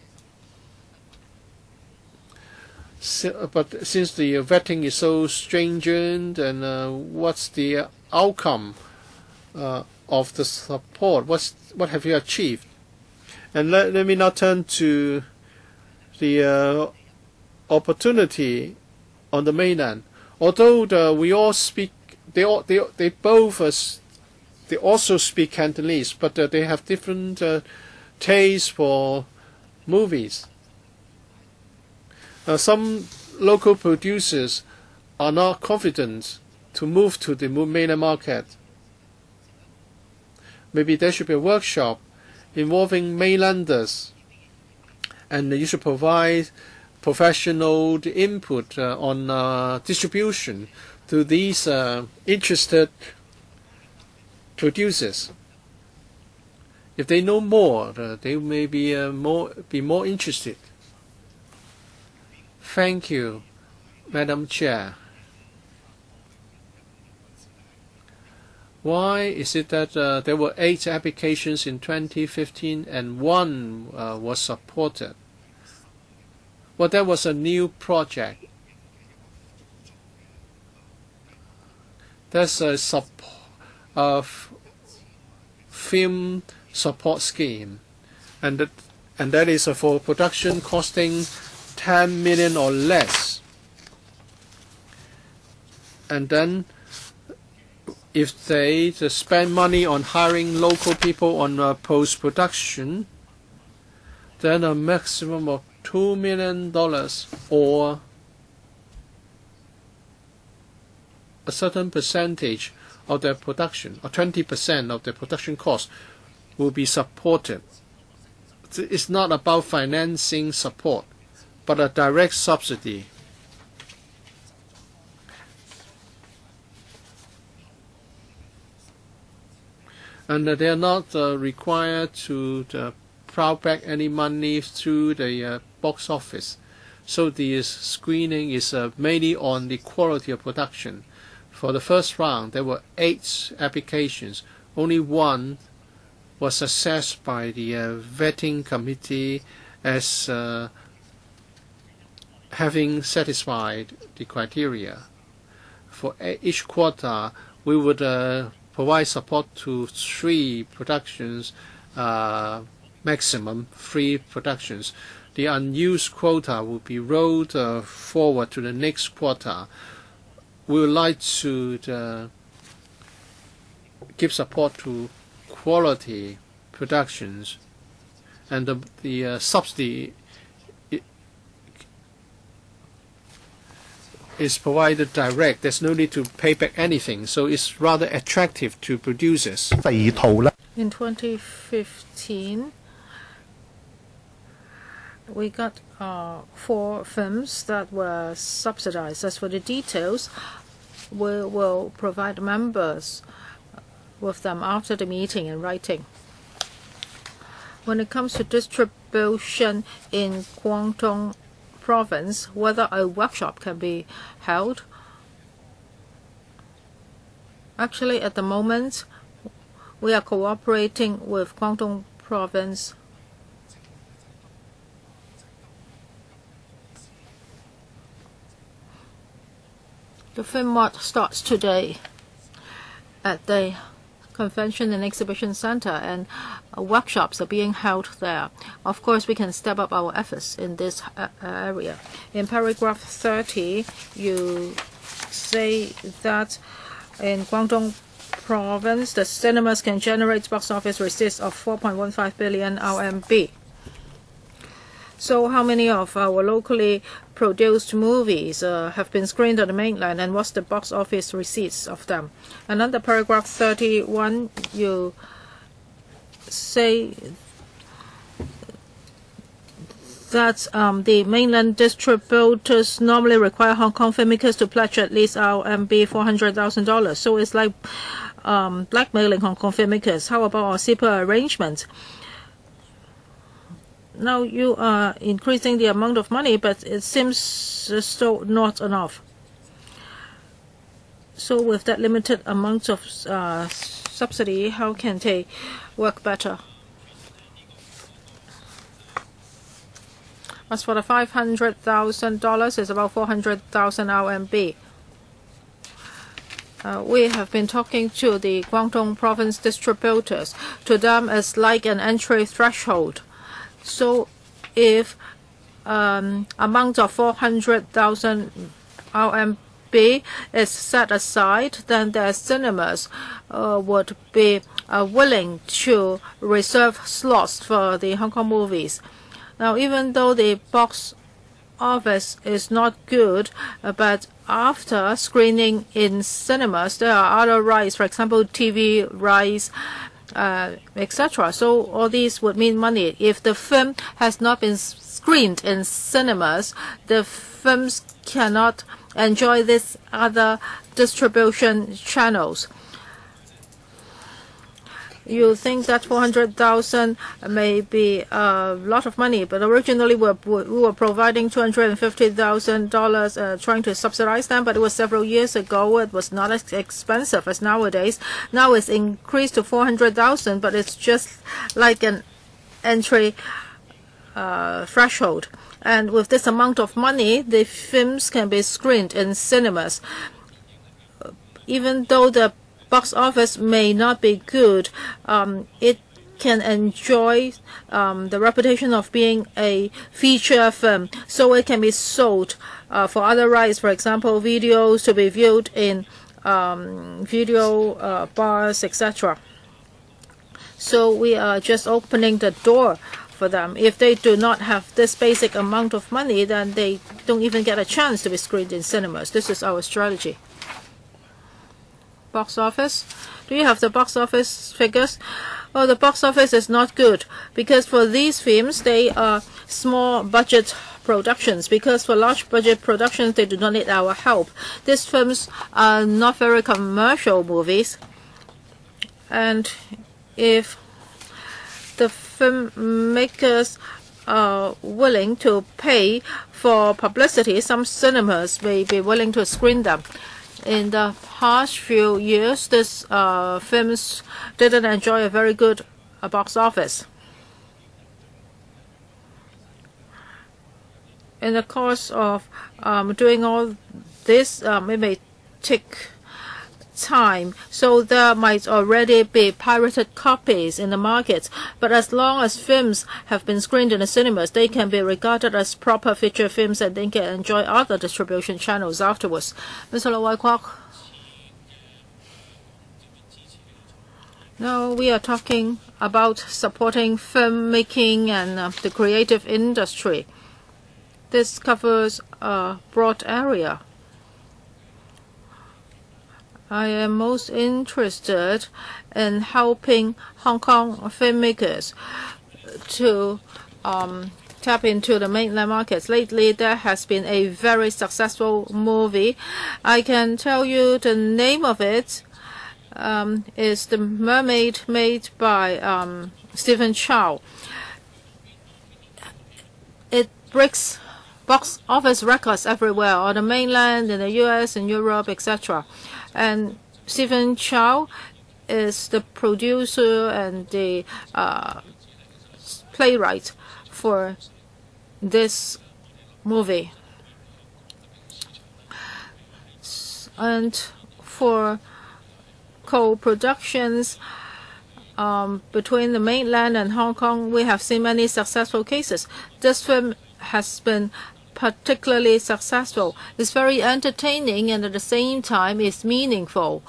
So, but since the vetting is so stringent, and uh, what's the outcome uh, of the support? What's, what have you achieved? And let, let me now turn to the uh, opportunity on the mainland. Although the, we all speak, they all, they they both uh, they also speak Cantonese, but uh, they have different uh, tastes for movies. Uh, some local producers are not confident to move to the mainland market. Maybe there should be a workshop involving mainlanders, and you should provide professional input uh, on uh, distribution to these uh, interested producers. If they know more, uh, they may be uh, more be more interested. Thank you, Madam Chair. Why is it that uh, there were eight applications in twenty fifteen and one uh, was supported? Well, that was a new project. That's a sub, uh, film support scheme, and that and that is uh, for production costing ten million or less. And then, if they uh, spend money on hiring local people on uh, post-production, then a maximum of two million dollars or a certain percentage of their production, or twenty percent of their production cost, will be supported. It's not about financing support, but a direct subsidy. And uh, they are not uh, required to uh, plow back any money through the uh, box office. So the uh, screening is uh, mainly on the quality of production. For the first round, there were eight applications. Only one was assessed by the uh, vetting committee as uh, having satisfied the criteria. For each quarter, we would uh, provide support to three productions, uh, maximum three productions. The unused quota will be rolled uh, forward to the next quarter. We would like to uh, give support to quality productions, and the, the uh, subsidy is provided direct. There's no need to pay back anything, so it's rather attractive to producers. In twenty fifteen, we got uh, four films that were subsidized. As for the details, we will provide members with them after the meeting in writing. When it comes to distribution in Guangdong Province, whether a workshop can be held, actually at the moment we are cooperating with Guangdong Province The film mart starts today at the Convention and Exhibition Center, and uh, workshops are being held there. Of course, we can step up our efforts in this uh, area. In paragraph thirty, you say that in Guangdong Province, the cinemas can generate box office receipts of four point one five billion R M B. So how many of our locally produced movies uh, have been screened on the mainland, and what's the box office receipts of them? And under paragraph thirty-one, you say that um, the mainland distributors normally require Hong Kong filmmakers to pledge at least R M B four hundred thousand dollars. So it's like um, blackmailing Hong Kong filmmakers. How about our S I P A arrangement? Now you are increasing the amount of money, but it seems still not enough. So with that limited amount of uh, subsidy, how can they work better? As for the five hundred thousand dollars, it's about four hundred thousand R M B. Uh, we have been talking to the Guangdong province distributors. To them, it's like an entry threshold. So if um, amount of four hundred thousand R M B is set aside, then the cinemas uh, would be uh, willing to reserve slots for the Hong Kong movies. Now, even though the box office is not good, uh, but after screening in cinemas, there are other rights, for example, T V rights, uh, et cetera. So all these would mean money. If the film has not been screened in cinemas, the films cannot enjoy these other distribution channels. You think that four hundred thousand may be a lot of money, but originally we were, we were providing two hundred fifty thousand dollars uh, trying to subsidize them, but it was several years ago. It was not as expensive as nowadays. Now it's increased to four hundred thousand, but it's just like an entry uh, threshold. And with this amount of money, the films can be screened in cinemas. Even though the box office may not be good, um, it can enjoy um, the reputation of being a feature film, so it can be sold uh, for other rights, for example, videos to be viewed in um, video uh, bars, et cetera. So we are just opening the door for them. If they do not have this basic amount of money, then they don't even get a chance to be screened in cinemas. This is our strategy. Box office. Do you have the box office figures? Oh, the box office is not good because for these films, they are small budget productions. Because for large budget productions, they do not need our help. These films are not very commercial movies. And if the filmmakers are willing to pay for publicity, some cinemas may be willing to screen them. In the past few years, these uh, films didn't enjoy a very good uh, box office. In the course of um, doing all this, um, it may take time, so there might already be pirated copies in the market. But as long as films have been screened in the cinemas, they can be regarded as proper feature films and they can enjoy other distribution channels afterwards. Mister Lo Wai Kwok. Now we are talking about supporting filmmaking and uh, the creative industry. This covers a broad area. I am most interested in helping Hong Kong filmmakers to um, tap into the mainland markets. Lately, there has been a very successful movie. I can tell you the name of it um, is The Mermaid, made by um, Stephen Chow. It breaks box office records everywhere, on the mainland, in the U S, in Europe, et cetera. And Stephen Chow is the producer and the uh, playwright for this movie. And for co-productions um, between the mainland and Hong Kong, we have seen many successful cases. This film has been particularly successful. It's very entertaining and at the same time it's meaningful.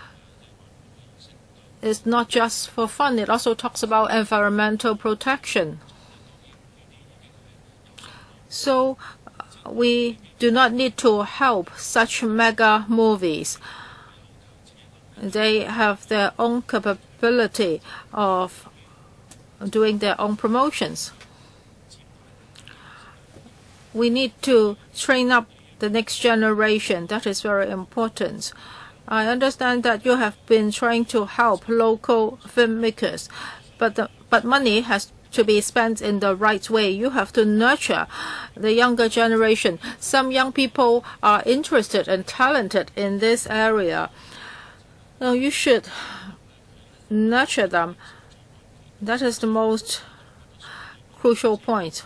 It's not just for fun, it also talks about environmental protection. So we do not need to help such mega movies. They have their own capability of doing their own promotions. we need to train up the next generation. That is very important. I understand that you have been trying to help local filmmakers, but the, but money has to be spent in the right way. You have to nurture the younger generation. Some young people are interested and talented in this area. Now you should nurture them. That is the most crucial point.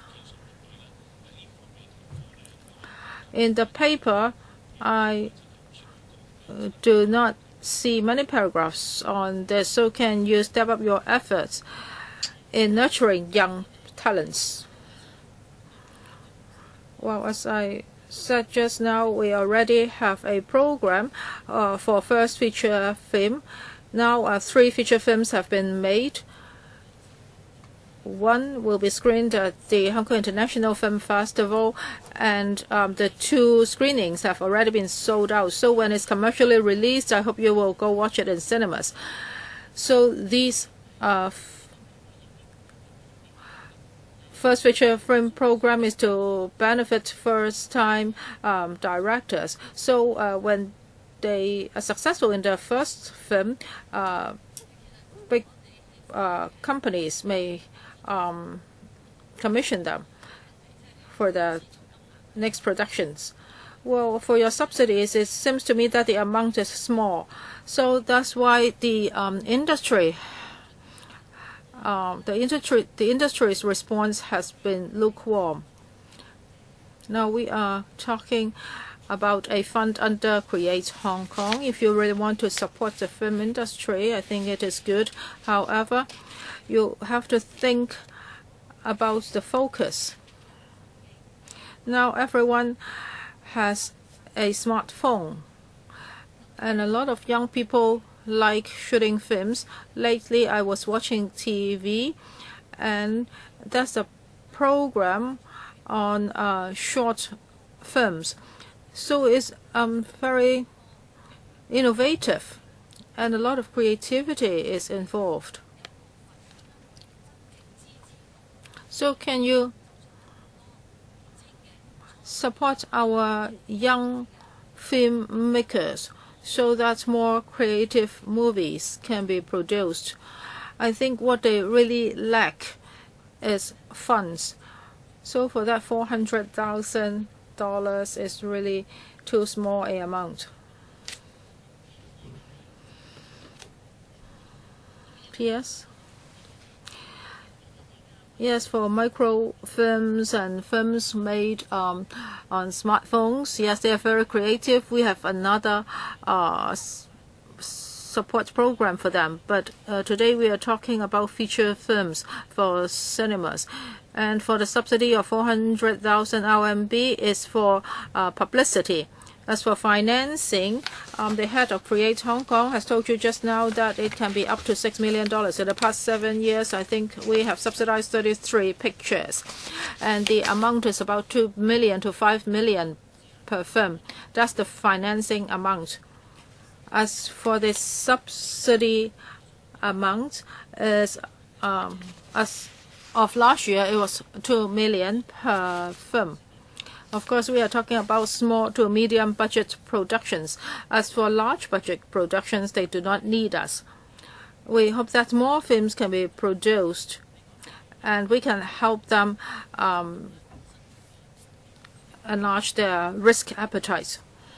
In the paper, I do not see many paragraphs on this, so can you step up your efforts in nurturing young talents? Well, as I said just now, we already have a program uh, for first feature film. Now uh, three feature films have been made. One will be screened at the Hong Kong International Film Festival, and um, the two screenings have already been sold out. So when it's commercially released, I hope you will go watch it in cinemas. So these uh, first feature film program is to benefit first-time um, directors. So uh, when they are successful in their first film, uh, big uh, companies may Um, commission them for the next productions. Well, for your subsidies, it seems to me that the amount is small. So that's why the um, industry, uh, the industry, the industry's response has been lukewarm. Now we are talking about a fund under Create Hong Kong. If you really want to support the film industry, I think it is good. However, you have to think about the focus. Now everyone has a smartphone, and a lot of young people like shooting films. Lately, I was watching T V, and that's a program on uh, short films. So it's um, very innovative, and a lot of creativity is involved. So can you support our young filmmakers so that more creative movies can be produced? I think what they really lack is funds. So for that, four hundred thousand dollars is really too small a amount. P S Yes, for microfilms and films made um, on smartphones, yes, they are very creative. We have another uh, support program for them. But uh, today we are talking about feature films for cinemas. And for the subsidy of four hundred thousand R M B is for uh, publicity. As for financing, um, the head of Create Hong Kong has told you just now that it can be up to six million dollars. In the past seven years, I think we have subsidized thirty-three pictures. And the amount is about two million to five million per film. That's the financing amount. As for the subsidy amount, is um, as of last year, it was two million per film. Of course, we are talking about small to medium budget productions. As for large budget productions, they do not need us. We hope that more films can be produced, and we can help them um, enlarge their risk appetite.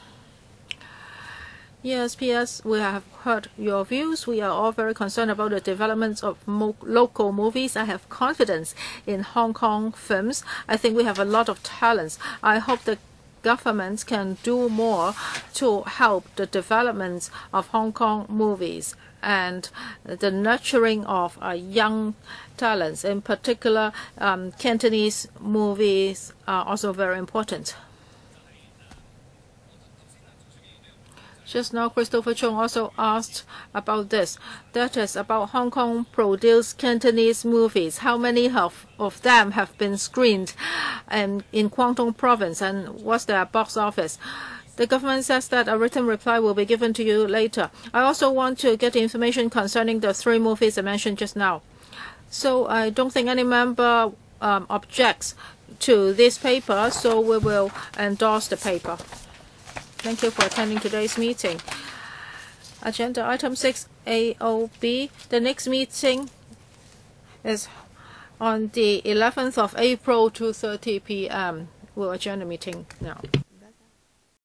Yes, P S, we have heard your views. We are all very concerned about the development of mo local movies. I have confidence in Hong Kong films. I think we have a lot of talents. I hope the government can do more to help the development of Hong Kong movies and the nurturing of uh, young talents. In particular, um, Cantonese movies are also very important. Just now, Christopher Chung also asked about this. That is about Hong Kong-produced Cantonese movies. How many of, of them have been screened um, in Guangdong province, and what's their box office? The government says that a written reply will be given to you later. I also want to get information concerning the three movies I mentioned just now. So I don't think any member um, objects to this paper, so we will endorse the paper. Thank you for attending today's meeting. Agenda item six A O B. The next meeting is on the eleventh of April, two thirty p m We'll adjourn the meeting now.